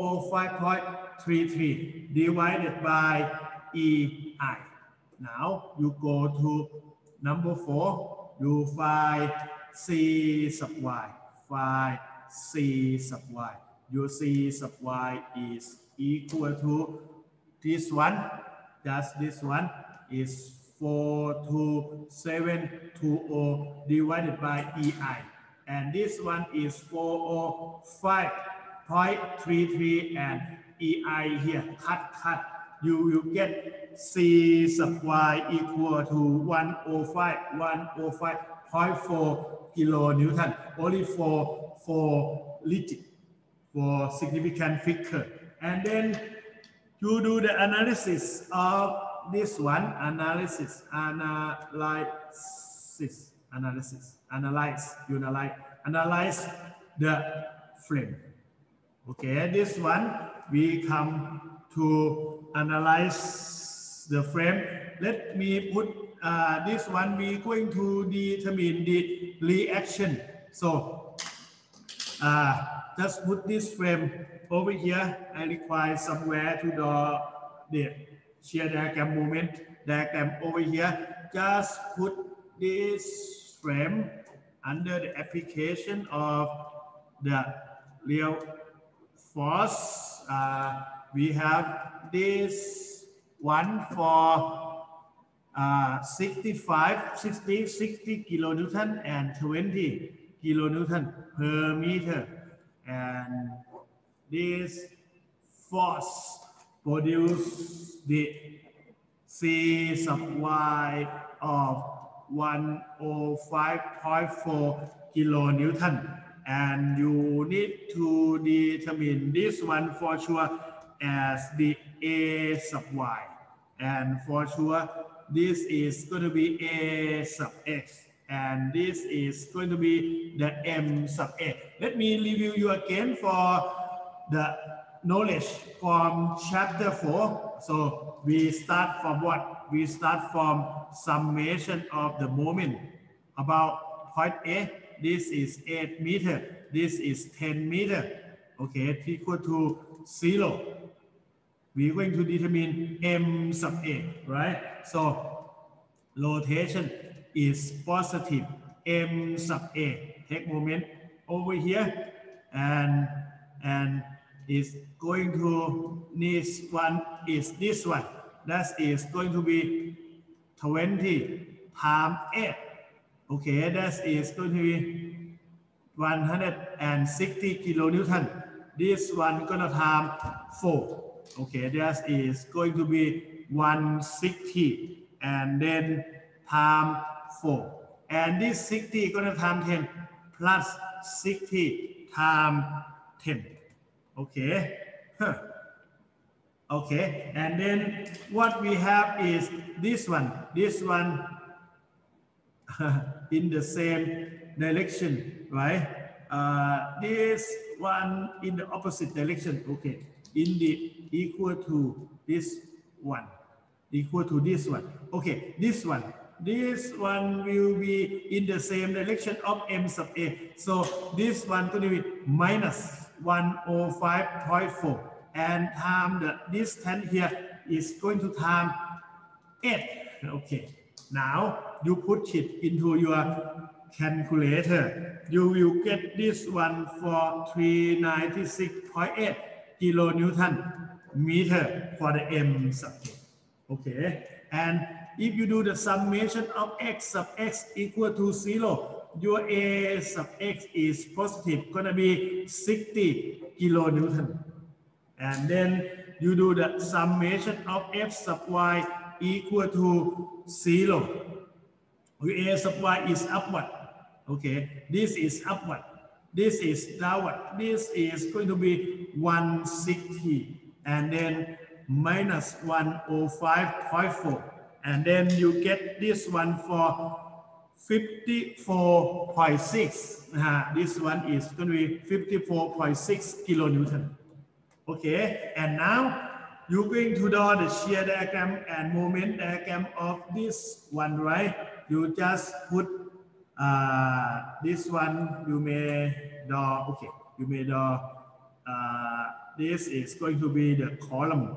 405.33 divided by EI. Now you go to number 4, you find C sub y, find C sub y. Your C sub y is equal to this one, just this one is 42720 divided by EI. And this one is 405.33 and EI here, cut. You will get C sub y equal to 105.4 kilonewton, only for digit, for significant figure. And then you do the analysis of this one, analyze the frame. Okay, this one we come to analyze the frame. Let me put this one, we going to determine the reaction. So just put this frame over here. I require somewhere to draw the shear diagram moment diagram over here. Just put this frame under the application of the real force. We have this one for 60 kilonewton and 20 kilonewton per meter, and this force produce the C sub y of 105.4 kilonewton, and you need to determine this one for sure as the A sub y, and for sure this is going to be A sub x, and this is going to be the M sub A. Let me review you again for the knowledge from chapter 4. So we start from what? We start from summation of the moment about point A. This is 8 meter. This is 10 meter. Okay, equal to 0. We're going to determine M sub A, right? So rotation is positive. M sub A. Take moment over here, and is going to this one is this one. That is going to be 20 times 8. Okay, that is going to be 160 kilonewton. This one gonna time 4. Okay, that is going to be 160, and then time 4. And this 60 gonna time 10 plus 60 times 10. Okay. Okay, and then what we have is this one in the same direction, right? This one in the opposite direction. Okay, in the equal to this one, equal to this one. Okay, this one will be in the same direction of M sub A. So this one going to be minus 105.4, and time the distance here is going to time 8. Okay, now you put it into your calculator. You will get this one for 396.8 kilonewton meter for the M sub A. Okay, and if you do the summation of x sub x equal to 0, your A sub x is positive, gonna be 60 kilonewton. And then you do the summation of f sub y equal to 0. A sub y is upward. Okay, this is upward. This is downward. This is going to be 160, and then minus 105.4. And then you get this one for 54.6. This one is going to be 54.6 kilonewton. Okay, and now you're going to draw the shear diagram and moment diagram of this one, right? You just put this one, you may draw, okay, you may draw, this is going to be the column,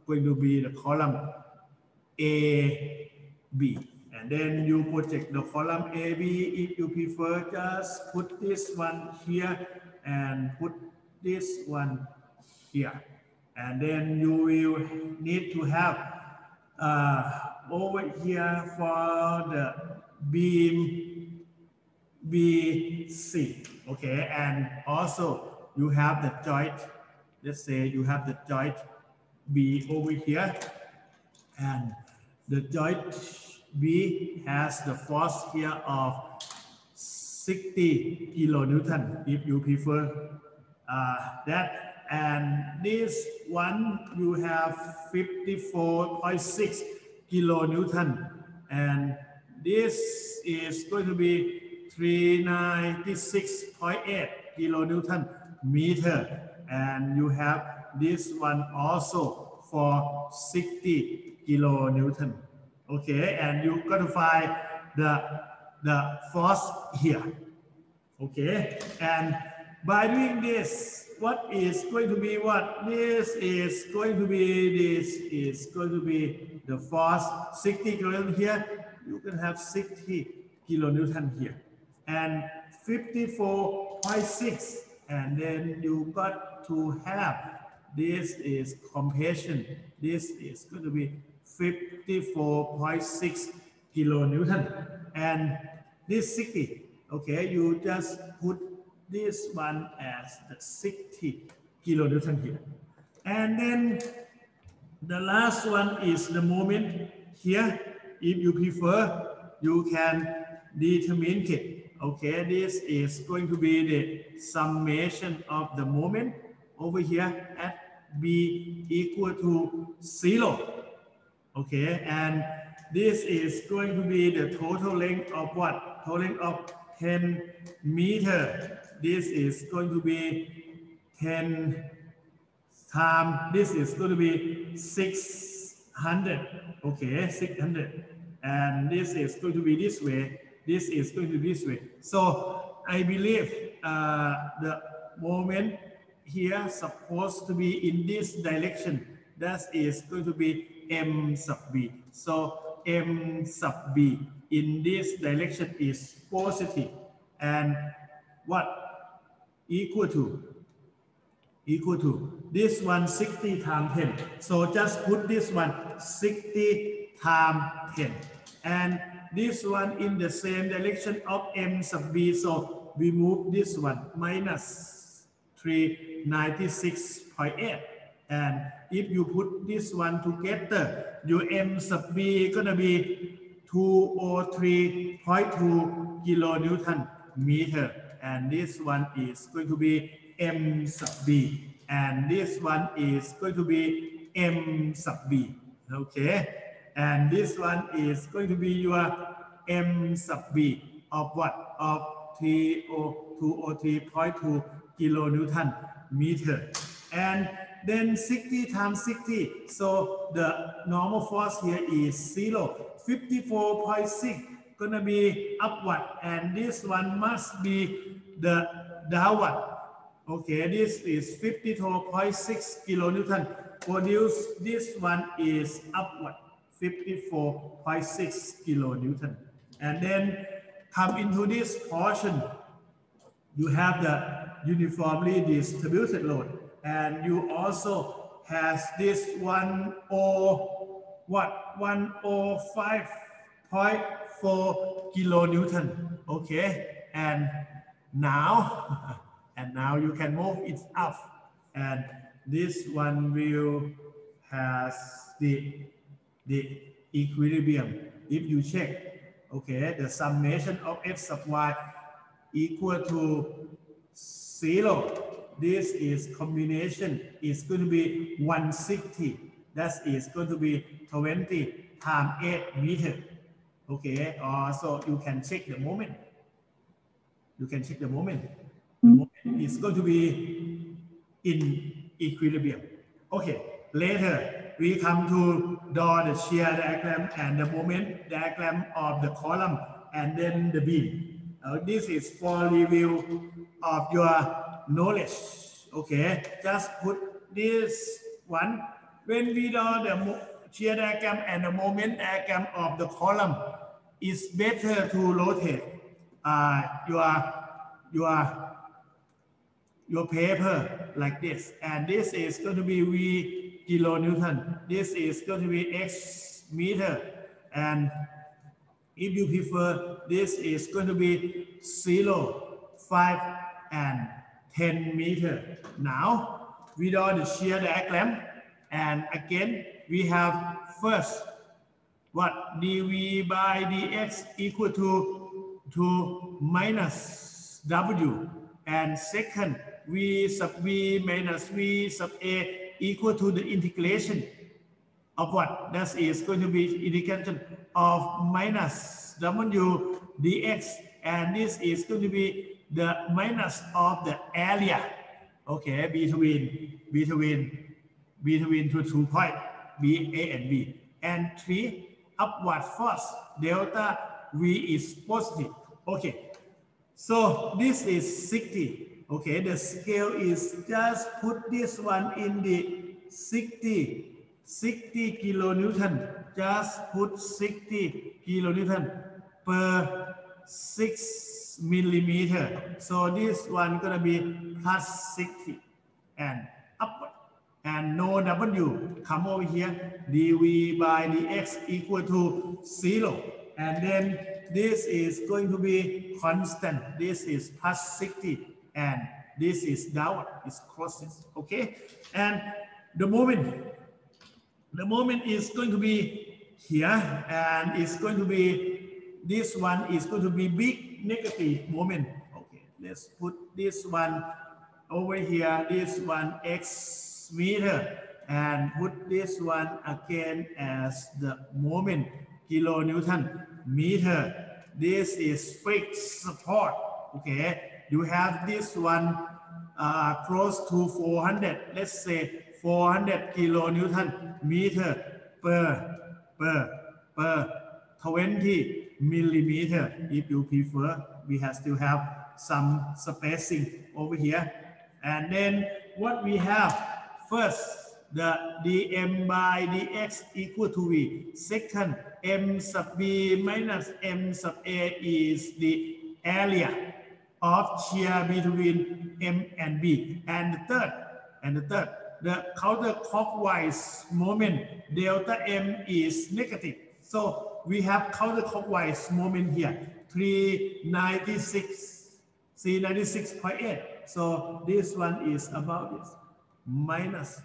A, B. And then you project the column A, B. If you prefer, just put this one here and put this one here. And then you will need to have over here for the beam BC, okay, and also you have the joint, let's say you have the joint B over here, and the joint B has the force here of 60 kilonewton, if you prefer that. And this one you have 54.6 kilonewton, and this is going to be 396.8 kilonewton meter, and you have this one also for 60 kilonewton. Okay, and you got to find the force here. Okay, and by doing this, what is going to be what? This is going to be the force 60 kilonewton here. You can have 60 kilonewton here, and 54.6, and then you got to have, this is compression. This is going to be 54.6 kilonewton, and this 60. Okay, you just put this one as the 60 kilonewton here. And then the last one is the moment here. If you prefer, you can determine it. Okay, this is going to be the summation of the moment over here at B equal to 0. Okay, and this is going to be the total length of what? Total length of 10 meter. This is going to be 10 times, this is going to be 600. Okay, 600. And this is going to be this way. This is going to be this way. So I believe the moment here supposed to be in this direction. That is going to be M sub B. So M sub B in this direction is positive, and what? Equal to this one 60 times 10. So just put this one 60 times 10, and this one in the same direction of M sub B. So we move this one minus 396.8, and if you put this one together, your M sub B gonna be 203.2 kilonewton meter, and this one is going to be M sub B, and this one is going to be M sub B. Okay, and this one is going to be your M sub B of what? Of 203.2 kilonewton meter. And then 60 times 60, so the normal force here is 0. 54.6 gonna be upward, and this one must be the downward. Okay, this is 54.6 kilonewton. Produce, this one is upward, 54.6 kilonewton. And then come into this portion, you have the uniformly distributed load, and you also has this 105.4 kilonewton. Okay, and now you can move it up, and this one will has the equilibrium. If you check, okay, the summation of f sub y equal to 0. This is combination is going to be 160. That is going to be 20 times 8 meter. Okay, so you can check the moment. You can check the moment. The moment is going to be in equilibrium. Okay, later we come to draw the shear diagram and the moment diagram of the column and then the beam. This is for review of your knowledge. Okay, just put this one. When we draw the shear diagram and the moment diagram of the column, it's better to rotate your paper like this, and this is going to be V kilonewton. This is going to be X meter, and if you prefer, this is going to be 0, 5, and 10 meter. Now we draw the shear diagram, and again we have first what dV by dx equal to minus W, and second V sub V minus V sub A equal to the integration of what? That is going to be integration of minus W dx, and this is going to be the minus of the area, okay, between two points B, A, and B, and 3 upward force delta V is positive. Okay, so this is 60. Okay, the scale is just put this one in the 60 kilonewton. Just put 60 kilonewton per 6 millimeter. So this one gonna be plus 60 and upward. And no W, come over here, dV by dx equal to 0. And then this is going to be constant. This is plus 60. And this is downward, it's crosses, okay? And the moment is going to be here, and it's going to be, this one is going to be big negative moment. Okay, let's put this one over here, this one X meter, and put this one again as the moment, kilonewton meter. This is fixed support, okay? You have this one close to 400, let's say 400 kilonewton meter per 20 millimeter. If you prefer, we still have some spacing over here. And then what we have first, the dm by dx equal to V. Second, m sub b minus m sub a is the area of shear between M and B. And the third, the counterclockwise moment delta M is negative. So we have counterclockwise moment here, 396.8. So this one is about this, minus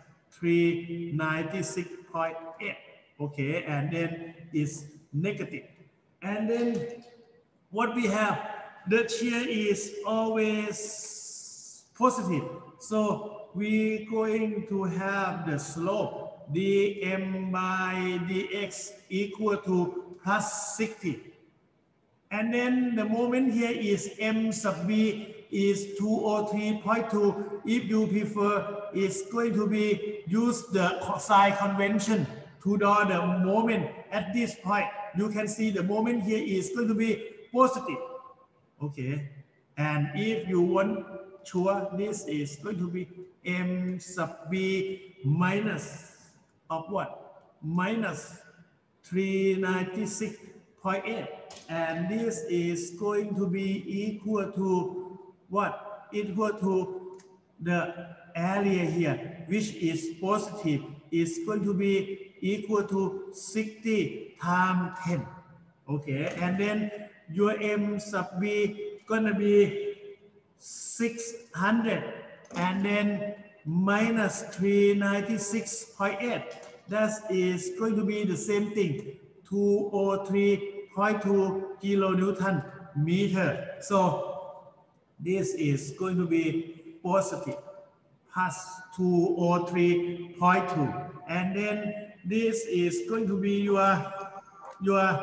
396.8. Okay, and then it's negative. And then what we have, the shear is always positive. So we're going to have the slope dm by dx equal to plus 60. And then the moment here is m sub b is 203.2. If you prefer, it's going to be use the sign convention to draw the moment at this point. You can see the moment here is going to be positive. Okay, and if you want sure, this is going to be m sub b minus of what? Minus 396.8, and this is going to be equal to what? Equal to the area here, which is positive, is going to be equal to 60 times 10. Okay, and then your m sub b gonna be 600, and then minus 396.8. That is going to be the same thing, 203.2 kilonewton meter. So this is going to be positive, plus 203.2, and then this is going to be your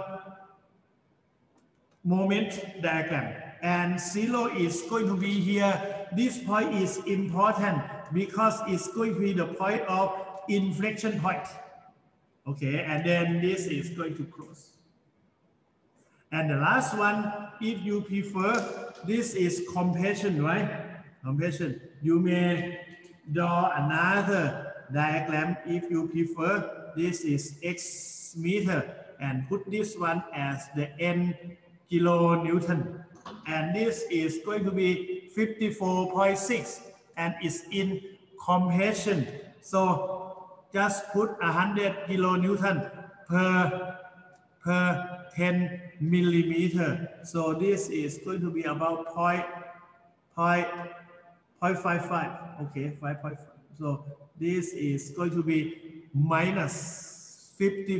moment diagram, and 0 is going to be here. This point is important because it's going to be the point of inflection point. Okay, and then this is going to close. And the last one, if you prefer, this is compression, right? compression. You may draw another diagram if you prefer. This is X meter and put this one as the N kilonewton. And this is going to be 54.6 and it's in compression. So just put 100 kilonewton per 10 millimeter. So this is going to be about 0.55. Okay, 5.5. So this is going to be minus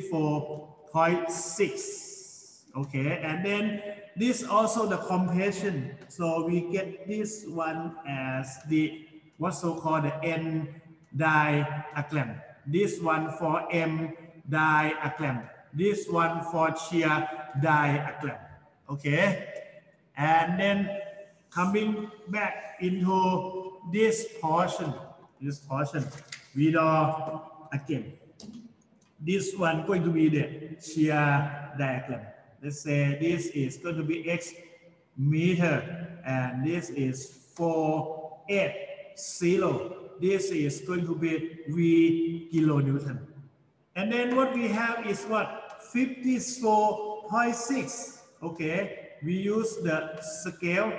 54.6. Okay, and then this also the compression. So we get this one as the what's so called the N diagram. This one for M diagram. This one for shear diagram. Okay, and then coming back into this portion, we draw again. This one going to be the shear diagram. Let's say this is going to be X meter and this is 480. This is going to be V kilonewton. And then what we have is what? 54.6. Okay, we use the scale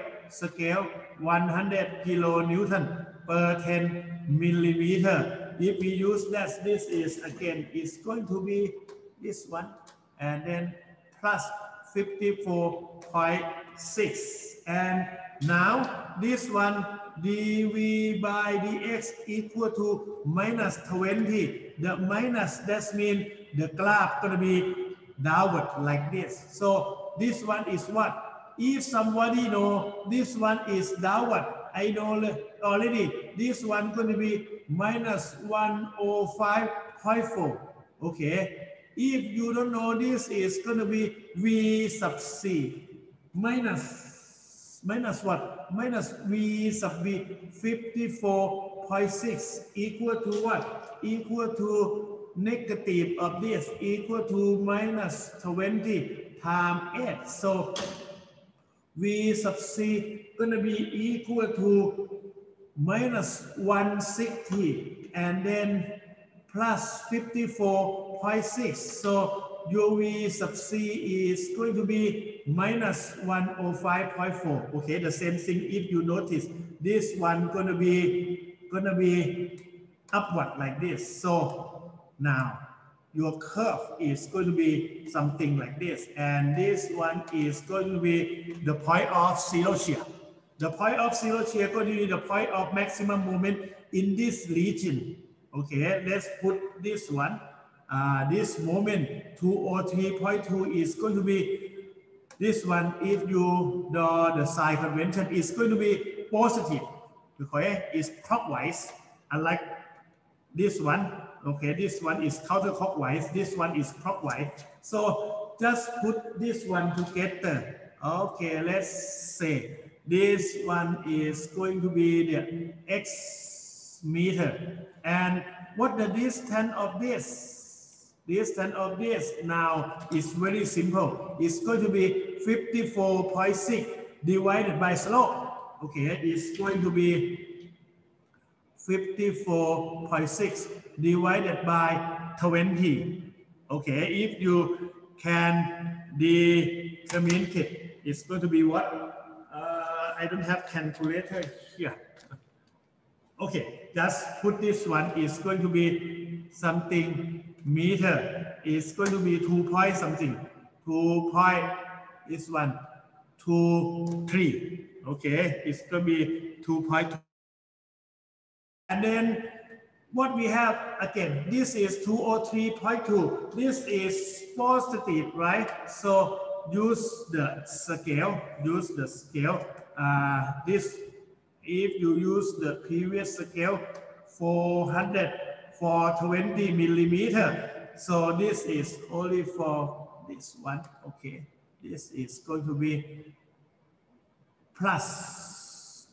100 kilonewton per 10 millimeter. If we use that, this is again is going to be this one and then plus 54.6. And now this one dv by dx equal to minus 20. The minus, that means the graph going to be downward like this. So this one is what? If somebody know this one is downward, I know already this one going to be minus 105.4. Okay. If you don't know, this is going to be V sub C minus what? Minus V sub B 54.6 equal to what? Equal to negative of this equal to minus 20 times 8. So V sub C going to be equal to minus 160 and then plus 54.6. So your V sub C is going to be minus 105.4. Okay, the same thing if you notice this one going to be upward like this. So now your curve is going to be something like this, and this one is going to be the point of zero shear. The point of zero shear going to be the point of maximum moment in this region. Okay, let's put this one. This moment 203.2 is going to be this one. If you draw the sign convention, is going to be positive. Okay, it's clockwise, unlike this one. Okay, this one is counterclockwise. This one is clockwise. So just put this one together. Okay, let's say this one is going to be the X meter. And what the distance of this? Distance of this now is very simple. It's going to be 54.6 divided by slope. Okay, it's going to be 54.6 divided by 20. Okay, if you can determine it, it's going to be what? I don't have calculator here. Okay, just put this one. It's going to be something meter. It's going to be 2 point something. 2 point this one 2.3. Okay, it's going to be 2.2. And then what we have again, this is 203.2. This is positive, right? So use the scale. This, if you use the previous scale, 400 for 20 millimeter. So this is only for this one. Okay, this is going to be plus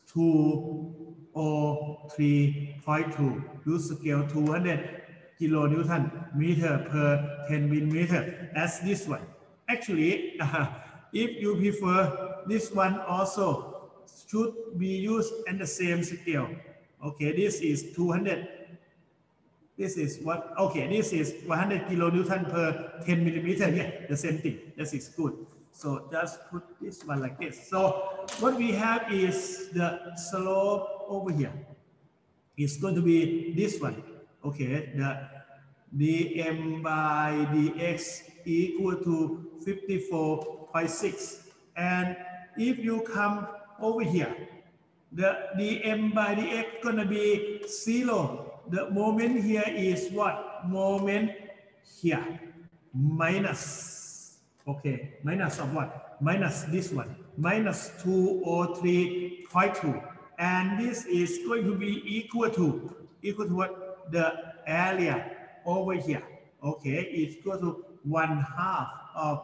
203.2. Use scale 200 kilonewton meter per 10 millimeter as this one. Actually, if you prefer this one also, should be used in the same scale. Okay, this is 200. This is what? Okay, this is 100 kilonewton per 10 millimeter. Yeah, the same thing. That is good. So just put this one like this. So what we have is the slope over here. It's going to be this one. Okay, the dm by dx equal to 54.6. And if you come over here, the dm by dx gonna be 0. The moment here is what? Moment here. Minus. Okay, minus of what? Minus this one. Minus 203.2. And this is going to be equal to what? The area over here. Okay, it's equal to 1/2 of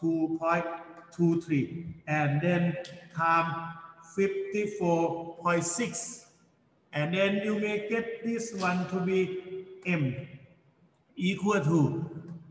2.23. And then times 54.6. And then you may get this one to be m equal to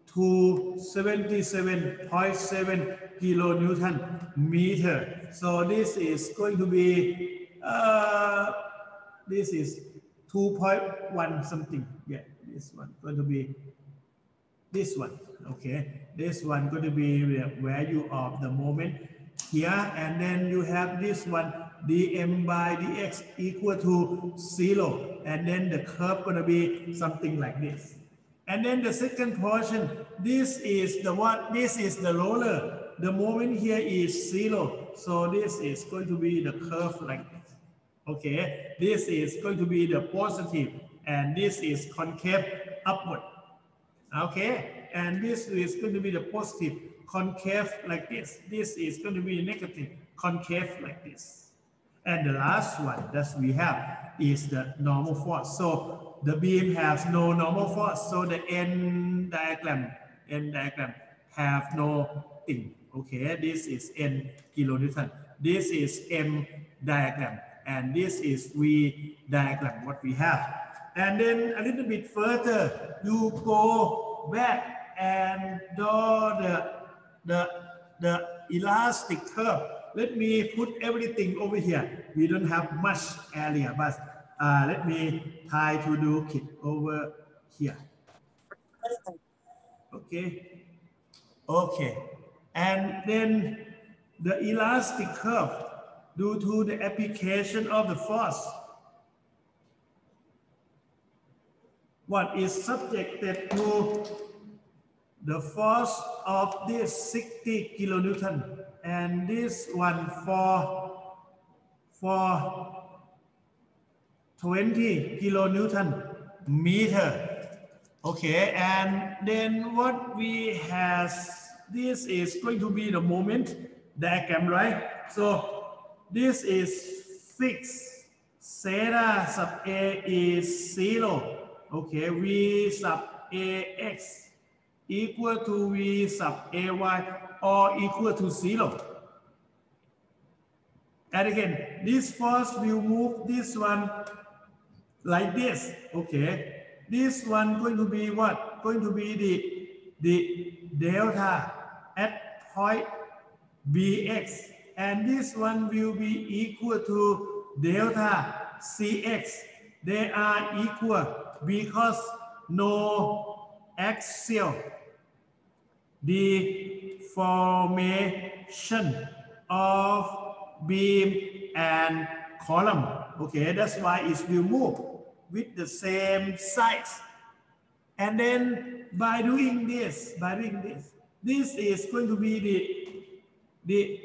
277.7 kilonewton meter. So this is going to be this is 2.1 something. Yeah, this one going to be this one. Okay, this one going to be the value of the moment here, and then you have this one dm by dx equal to 0, and then the curve going to be something like this. And then the second portion, this is the what? This is the roller. The moment here is 0, so this is going to be the curve like this. Okay, this is going to be the positive, and this is concave upward. Okay, and this is going to be the positive concave like this. This is going to be negative concave like this. And the last one that we have is the normal force. So the beam has no normal force. So the N diagram have no thing. Okay, this is N kilonewton. This is M diagram, and this is V diagram. What we have, and then a little bit further, you go back and draw the elastic curve. Let me put everything over here. We don't have much area, but let me try to do it over here. Okay. Okay. And then the elastic curve, due to the application of the force, what is subjected to the force of this 60 kilonewton, and this one for 20 kilonewton meter. Okay, and then what we have, this is going to be the moment diagram, right? So this is fixed. Zeta sub A is 0. Okay, V sub AX equal to V sub AY or equal to 0. And again, this force will move this one like this. Okay, this one going to be what? Going to be the delta at point Bx, and this one will be equal to delta Cx. They are equal because no axial deformation of beam and column. Okay, that's why it will move with the same size. And then by doing this, this is going to be the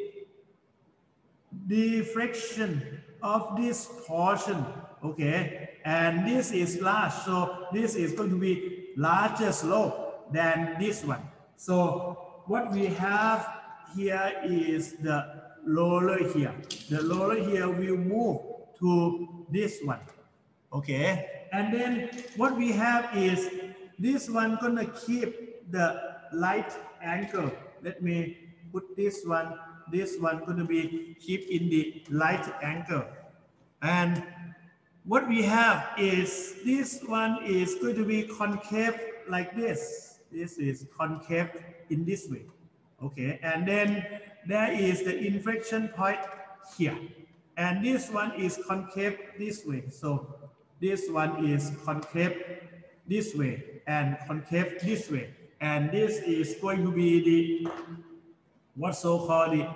deflection of this portion. Okay, and this is large, so this is going to be larger slope than this one. So what we have here is the roller here. The roller here will move to this one. Okay, and then what we have is this one gonna keep the light angle. Let me put this one gonna be keep in the light angle. And what we have is this one is going to be concave like this. This is concave in this way. Okay, and then there is the inflection point here. and this one is concave this way. So this one is concave this way and concave this way, and this is going to be the what's so called the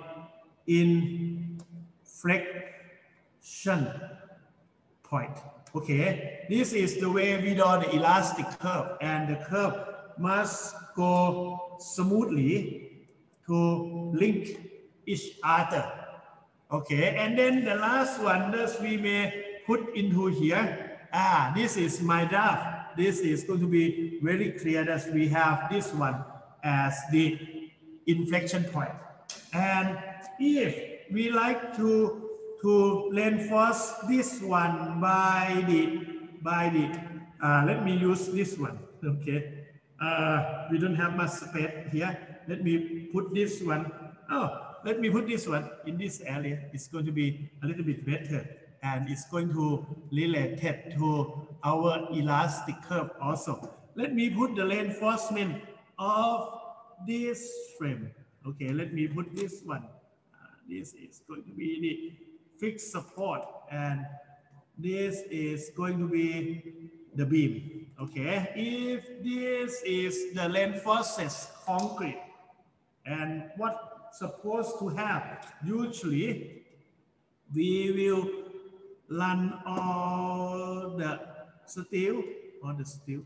inflection point. Okay, this is the way we draw the elastic curve, and the curve must go smoothly to link each other. Okay, and then the last one that we may put into here, this is my draft. This is going to be very clear that we have this one as the inflection point. And if we like to reinforce this one by the let me use this one. Okay, we don't have much space here. Let me put this one. Let me put this one in this area. It's going to be a little bit better, and it's going to relate to our elastic curve also. Let me put the reinforcement of this frame. Okay, let me put this one. This is going to be the fixed support, and this is going to be the beam. Okay, if this is the reinforced concrete, and what supposed to have, usually we will run all the steel on the steel.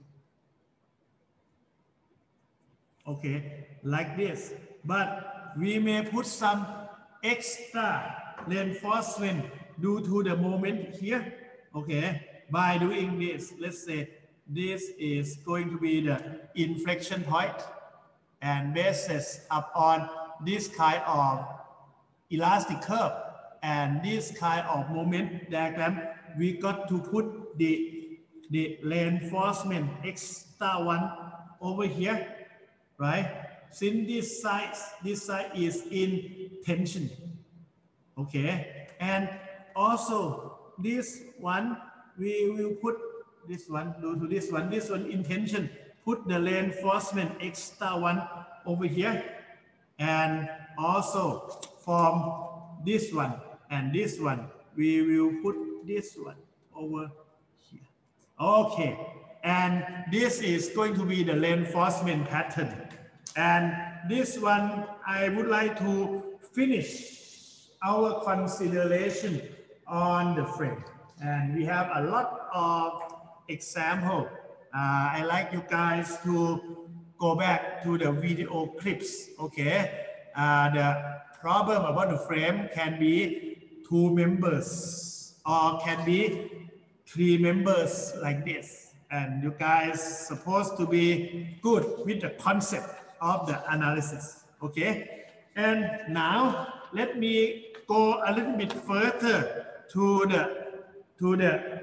Okay, like this, but we may put some extra reinforcement due to the moment here. Okay, by doing this, let's say this is going to be the inflection point, and basis upon this kind of elastic curve and this kind of moment diagram, we got to put the reinforcement extra one over here, right? Since this side is in tension. Okay, and also this one we will put this one due to this one in tension. Put the reinforcement extra one over here, and also from this one and this one we will put this one over here. Okay, and this is going to be the reinforcement pattern, and this one I would like to finish our consideration on the frame, and we have a lot of example. I like you guys to go back to the video clips. Okay, the problem about the frame can be 2 members or can be 3 members like this, and you guys supposed to be good with the concept of the analysis. Okay, and now let me go a little bit further to the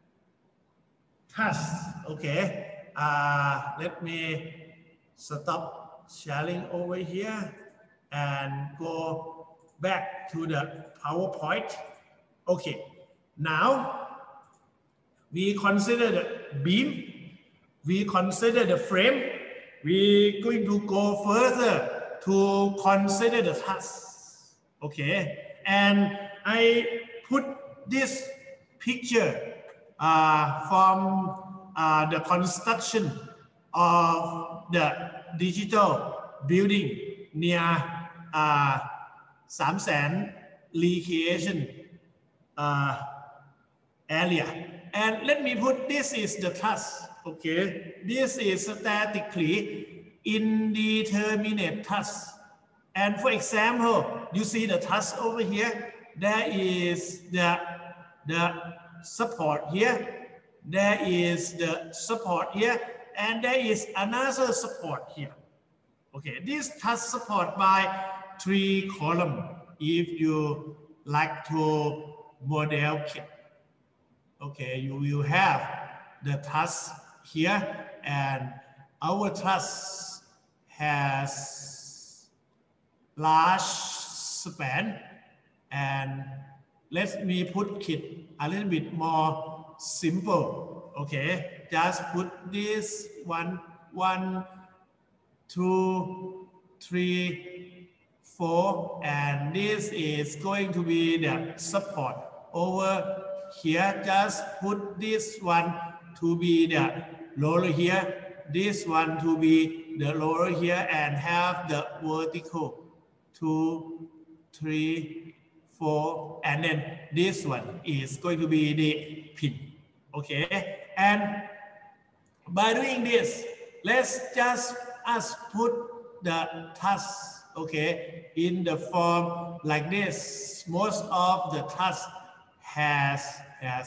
task. Okay, let me stop sharing over here and go back to the PowerPoint. Okay, now we consider the beam, we consider the frame, we're going to go further to consider the task. Okay, and I put this picture from the construction of the digital building near Samsen recreation area. And let me put this is the task. Okay, this is statically indeterminate task. And for example, you see the task over here. There is the support here. There is the support here, and there is another support here. Okay, this task support by 3 columns. If you like to model kit, okay, you will have the task here, and our task has large span, and let me put kit a little bit more simple. Okay, just put this 1, 2, 3, 4, and this is going to be the support over here. Just put this one to be the lower here, this one to be the lower here, and have the vertical 2, 3, 4, and then this one is going to be the pin. Okay, and by doing this, let's just put the task, okay, in the form like this. Most of the task has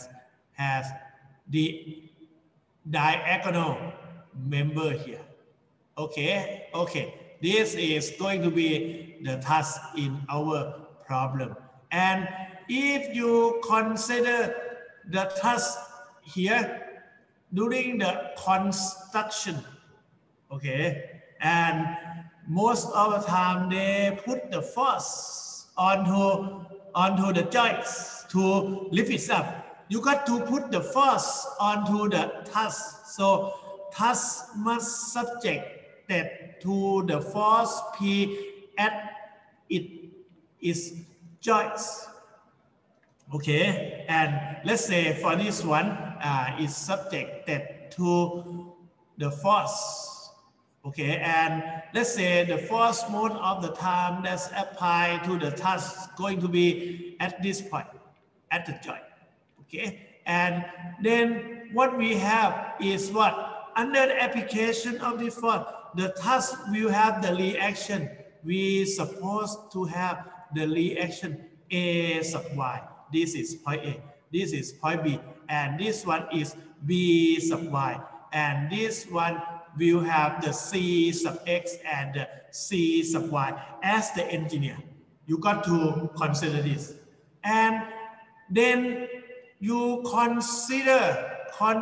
the diagonal member here. Okay, this is going to be the task in our problem. And if you consider the task here during the construction, okay, and most of the time they put the force onto the joints to lift it up. You got to put the force onto the task. So task must subjected to the force P at its joints. Okay, and let's say for this one is subjected to the force. Okay, and let's say the force most of the time that's applied to the task going to be at this point, at the joint. Okay, and then what we have is what? Under the application of this force, the task will have the reaction. We supposed to have the reaction A sub Y. This is point A, this is point B, and this one is B sub Y, and this one will have the C sub X and the C sub Y. As the engineer, you got to consider this. And then you consider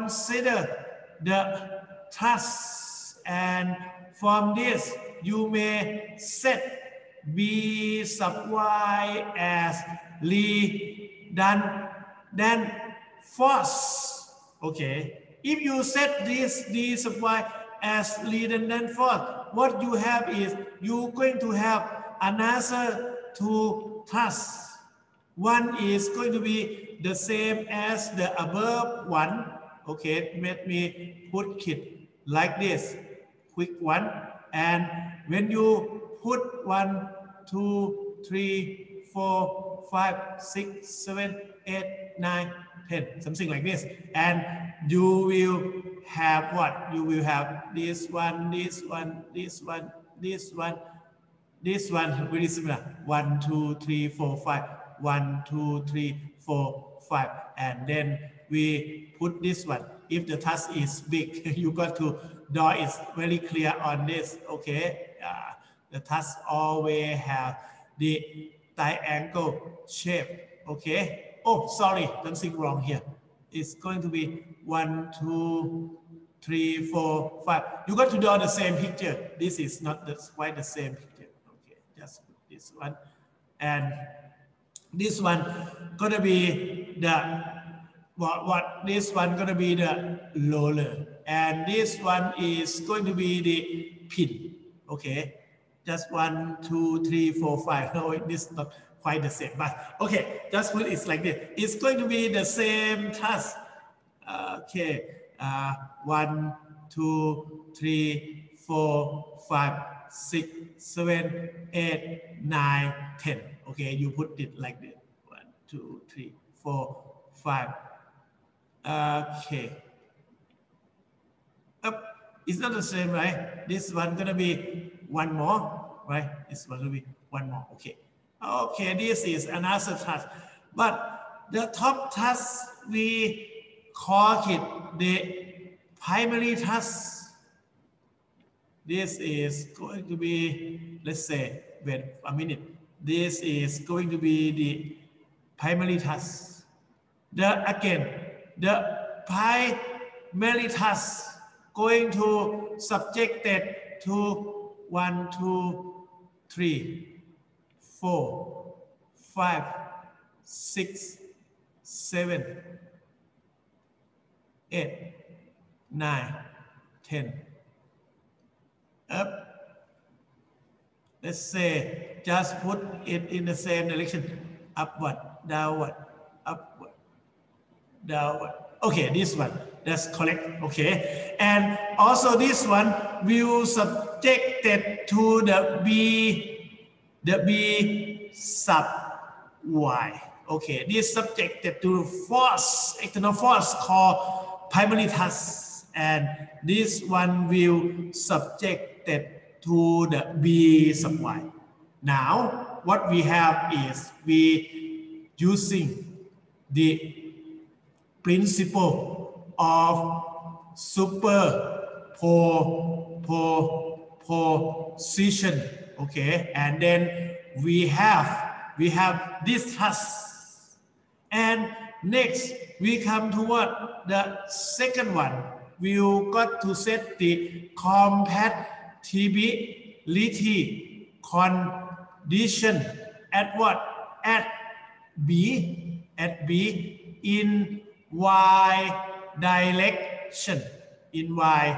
the task, and from this you may set B sub Y as redundant force. Okay, if you set this D sub Y as redundant force, what you have is you're going to have another two tasks. One is going to be the same as the above one. Okay, let me put it like this, quick one. And when you put 1, 2, 3, 4, 5, 6, 7, 8, 9, 10, something like this. And you will have what? You will have this one, this one, this one, this one, this one, very similar. 1, 2, 3, 4, 5. 1, 2, 3, 4, 5. And then we put this one. If the task is big, you got to draw it very clear on this. Okay. The task always have the triangle shape. Okay. Oh, sorry, something wrong here. It's going to be 1, 2, 3, 4, 5. You got to draw the same picture. This is not quite the same picture. Okay, just put this one. And this one gonna be the this one gonna be the roller, and this one is going to be the pin. Okay, just 1, 2, 3, 4, 5. No, this is not quite the same, but okay, just put it like this. It's going to be the same task. Okay, 1, 2, 3, 4, 5, 6, 7, 8, 9, 10. Okay, you put it like this. 1, 2, 3, 4, 5. Okay. It's not the same, right? This one gonna be one more, right? This one will be one more. Okay. Okay, this is another task. But the top task, we call it the primary task. This is going to be, let's say, wait a minute. This is going to be the primary task. Again, the primary task going to subjected to 1, 2, 3, 4, 5, 6, 7, 8, 9, 10. Up. Let's say just put it in the same direction, upward, downward, upward, downward. Okay, this one, that's correct. Okay, and also this one will subjected to the B sub y. Okay, this subjected to force, external force called primary thrust, and this one will subjected to the B sub y. Now, what we have is we using the principle of superposition, okay, and then we have this thrust, and next we come to what the second one. We got to set the compatibility condition at what? At B in y direction, in y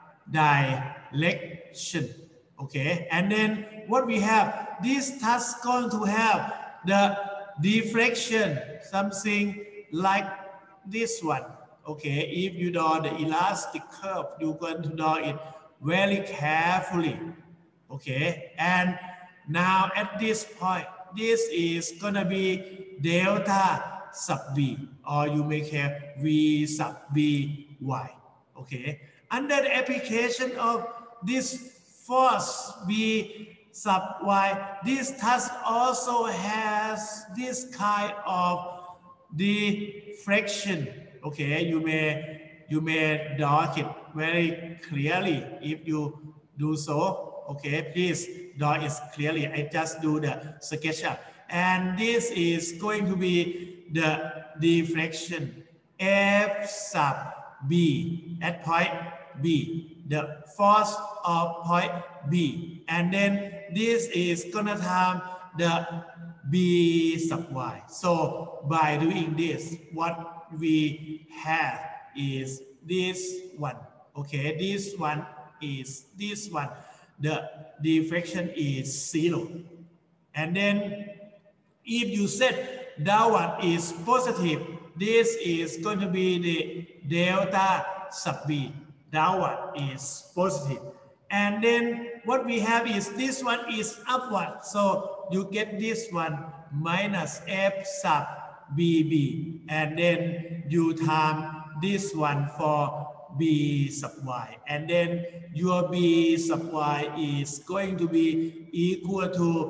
direction. Okay, and then what we have, this task going to have the deflection, something like this one. Okay, if you draw the elastic curve, you're going to draw it very carefully. Okay, and now at this point, this is gonna be delta sub B, or you may have V sub B y. Okay, under the application of this force B sub y, this task also has this kind of deflection. Okay, you may draw it very clearly if you do so. Okay, please draw it clearly. I just do the sketch up, and this is going to be the deflection F sub B at point B, the force of point B, and then this is gonna have the B sub y. So by doing this, what we have is this one. Okay, this one is this one. The deflection is 0. And then if you set downward is positive, this is going to be the delta sub B. Downward is positive. And then what we have is this one is upward. So you get this one minus F sub BB. And then you time this one for B sub y. And then your B sub y is going to be equal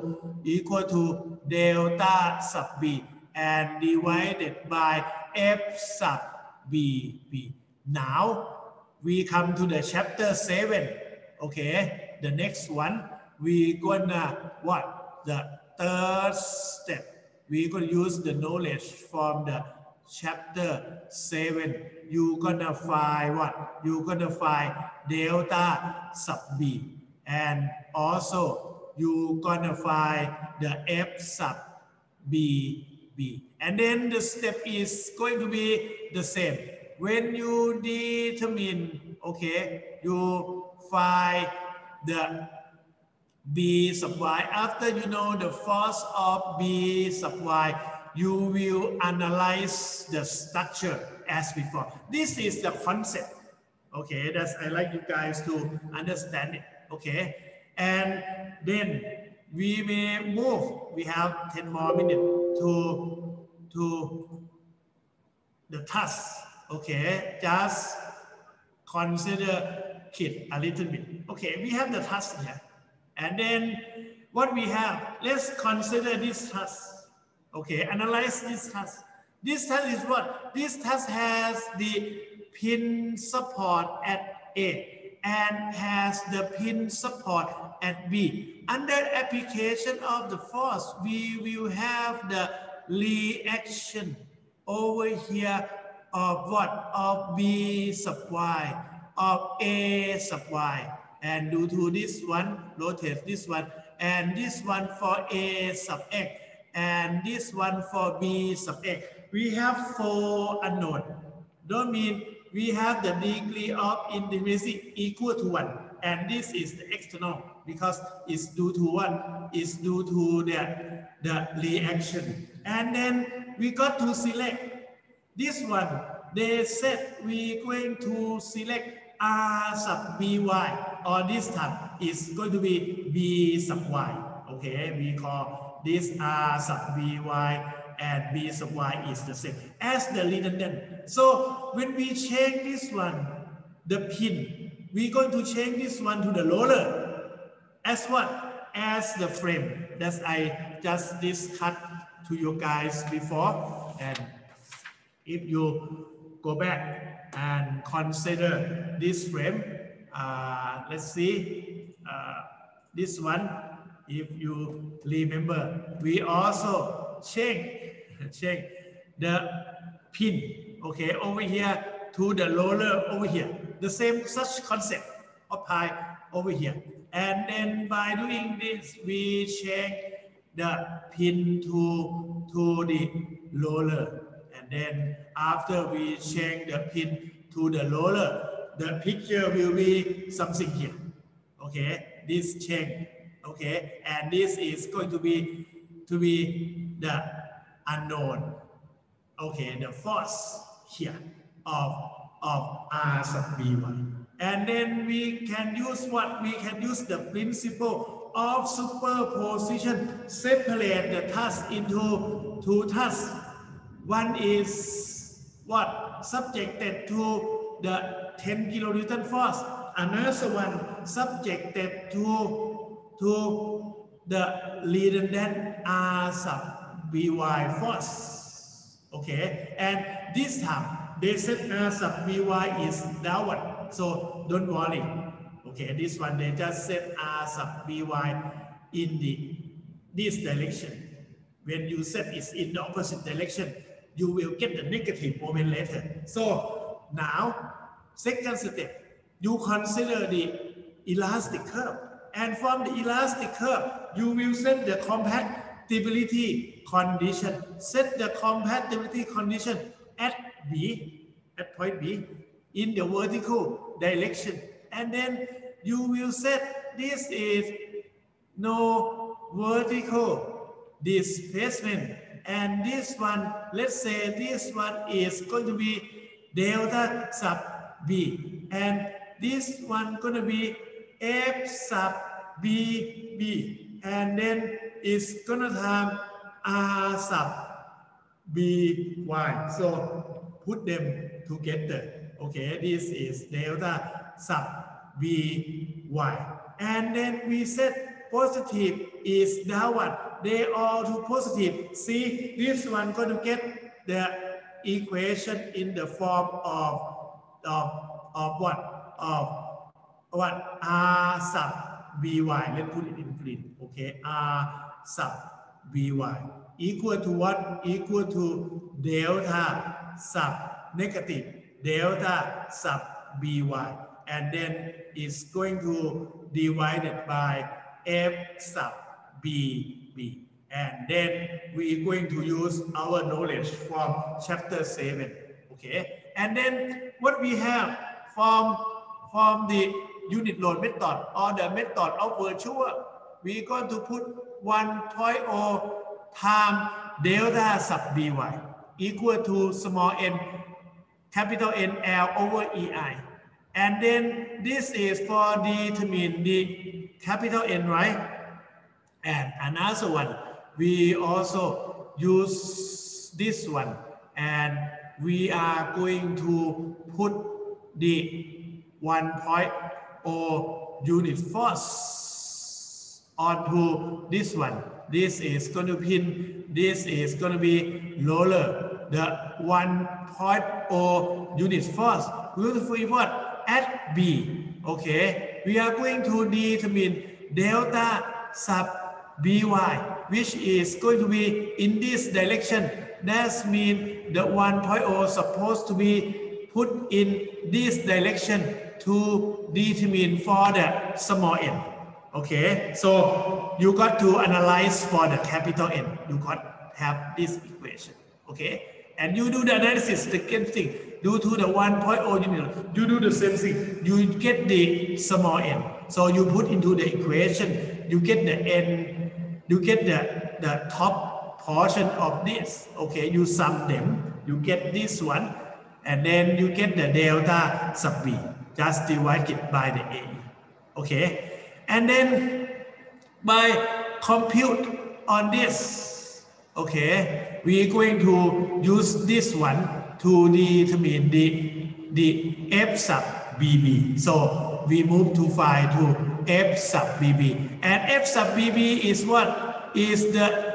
to delta sub B and divided by F sub BB. Now we come to the chapter 7. Okay, the next one we gonna what? The third step. We gonna use the knowledge from the chapter 7. You gonna find what? You gonna find delta sub B, and also you gonna find the F sub BB. And then the step is going to be the same. When you determine, okay, you find the B sub y. After you know the force of B sub y, you will analyze the structure as before. This is the concept. Okay, that's I like you guys to understand it. Okay, and then we may move. We have 10 more minutes to the task. Okay, just consider it a little bit. Okay, we have the task here. And then what we have, let's consider this task. Okay, analyze this task. This task is what? This task has the pin support at A and has the pin support at B. Under application of the force, we will have the reaction over here of what? Of B sub y, of A sub y. And due to this one, rotate this one, and this one for A sub x, and this one for B sub x. We have 4 unknown. Don't mean we have the degree of indeterminacy equal to 1. and this is the external because it's due to what? It's due to the reaction. And then we got to select this one. They said we're going to select R sub by, or this time is going to be B sub y. Okay, we call this R sub by and B sub y is the same as the redundant. So when we change this one, the pin, we're going to change this one to the roller as what? As the frame that I just discussed to you guys before. And if you go back and consider this frame, let's see this one. If you remember, we also change the pin, okay, over here to the roller over here. The same such concept apply over here. And then by doing this, we change the pin to the roller. And then after we change the pin to the roller, the picture will be something here. Okay, this change. Okay, and this is going to be the unknown. Okay, the force here of R sub by. And then we can use what? We can use the principle of superposition. Separate the task into two tasks. One is what? Subjected to the 10 kilonewton force. Another one subjected to the redundant R sub by force. Okay, and this time they said R sub by is downward, so don't worry. Okay, this one they just set R sub by in this direction. When you set it in the opposite direction, you will get the negative moment later. So now, second step, you consider the elastic curve. And from the elastic curve, you will set the compatibility condition. Set the compatibility condition at B, at point B, in the vertical direction. And then you will set this is no vertical displacement. And this one, let's say this one is going to be delta sub B. And this one going to be F sub B. And then it's going to have R sub by. So put them together. Okay, this is delta sub by. And then we set positive is downward. They all to positive. See, this one going to get the equation in the form of what? R sub by. Let's put it in green. Okay, R sub by equal to what? Equal to delta sub negative delta sub by, and then it's going to divided by F sub B. And then we're going to use our knowledge from chapter 7. Okay, and then what we have from the unit load method or the method of virtual, we're going to put 1.0 times delta sub by equal to small n capital N L over EI. And then this is for determine the capital N, right? And another one, we also use this one, and we are going to put the 1.0 unit force onto this one. This is going to pin, this is going to be roller. The 1.0 unit force will be what? At B. Okay, we are going to determine delta sub by, which is going to be in this direction. That means the 1.0 supposed to be put in this direction to determine for the small n. Okay, so you got to analyze for the capital N. You got have this equation. Okay, And you do the analysis, the same thing. Due to the 1.0 unit, you do the same thing. You get the small n. So you put into the equation, you get the n, you get the top portion of this. Okay, you sum them, you get this one, and then you get the delta sub b. Just divide it by the a. Okay, and then by compute on this, okay, we are going to use this one to determine the f sub bb. So we move to find to f sub bb, and f sub bb is what? Is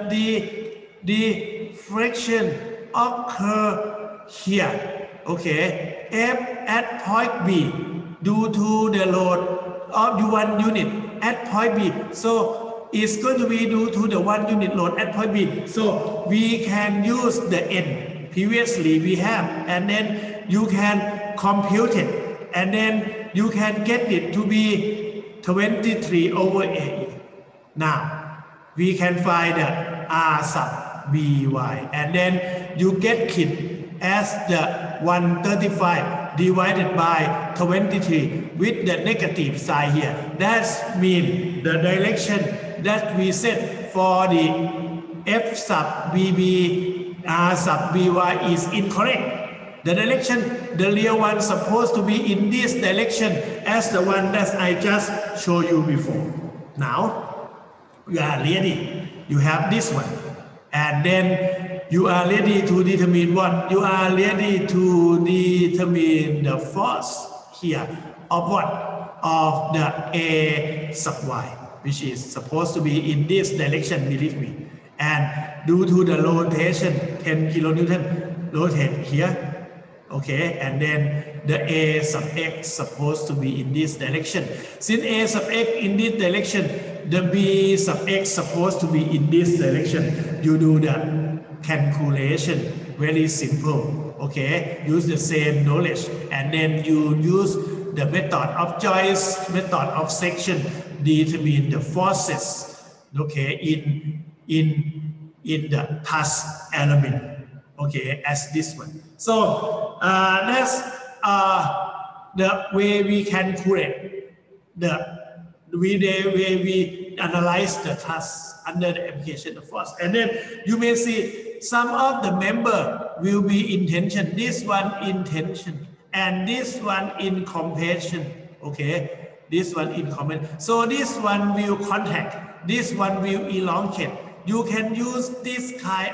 the fraction occur here. Okay, f at point b due to the load of the 1 unit at point B. So it's going to be due to the 1 unit load at point B. So we can use the n previously we have, and then you can compute it, and then you can get it to be 23 over AE. Now we can find the R sub by, and then you get it as the 135 divided by 23 with the negative sign here. That means the direction that we set for the f sub bb r sub by is incorrect. The direction, the real one, supposed to be in this direction as the one that I just showed you before. Now you are ready. You have this one, and then you are ready to determine what? You are ready to determine the force here of what? Of the A sub y, which is supposed to be in this direction, believe me. And due to the rotation, 10 kilonewton rotate here, okay, and then the A sub x supposed to be in this direction. Since A sub x in this direction, the B sub x supposed to be in this direction. You do the calculation, very simple. Okay, use the same knowledge, and then you use the method of choice, method of section, determine the forces. Okay, in the task element. Okay, as this one. So that's the way we calculate the way we analyze the task under the application of force. And then you may see some of the member will be in tension, this one in tension, and this one in compression. Okay, this one in compression. So this one will contract, this one will elongate. You can use this kind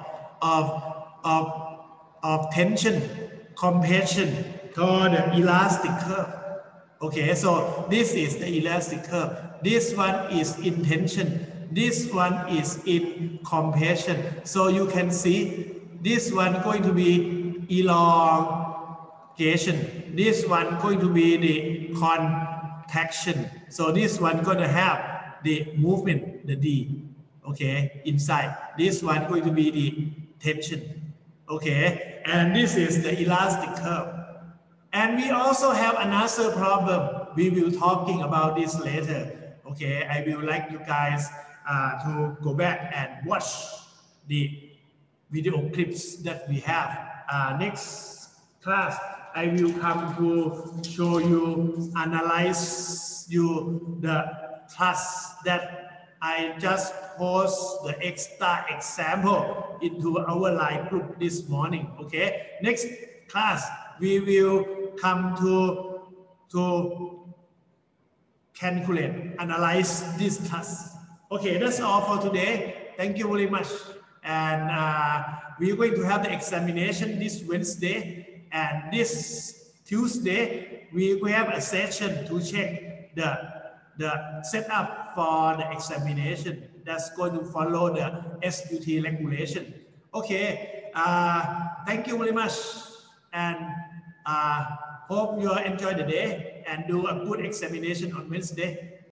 of tension, compression called the elastic curve. Okay, so this is the elastic curve. This one is in tension. This one is in compression. So you can see this one going to be elongation. This one going to be the contraction. So this one going to have the movement, the D. Okay, inside. This one going to be the tension. Okay, and this is the elastic curve. And we also have another problem. We will talking about this later. Okay, I will like you guys to go back and watch the video clips that we have. Next class, I will come to show you, analyze you the class that I just post the extra example into our live group this morning. Okay, next class we will come to calculate, analyze this task. Okay, that's all for today. Thank you very much. And we're going to have the examination this Wednesday, and this Tuesday we have a session to check the setup for the examination that's going to follow the SUT regulation. Okay, thank you very much, and hope you enjoy the day and do a good examination on Wednesday.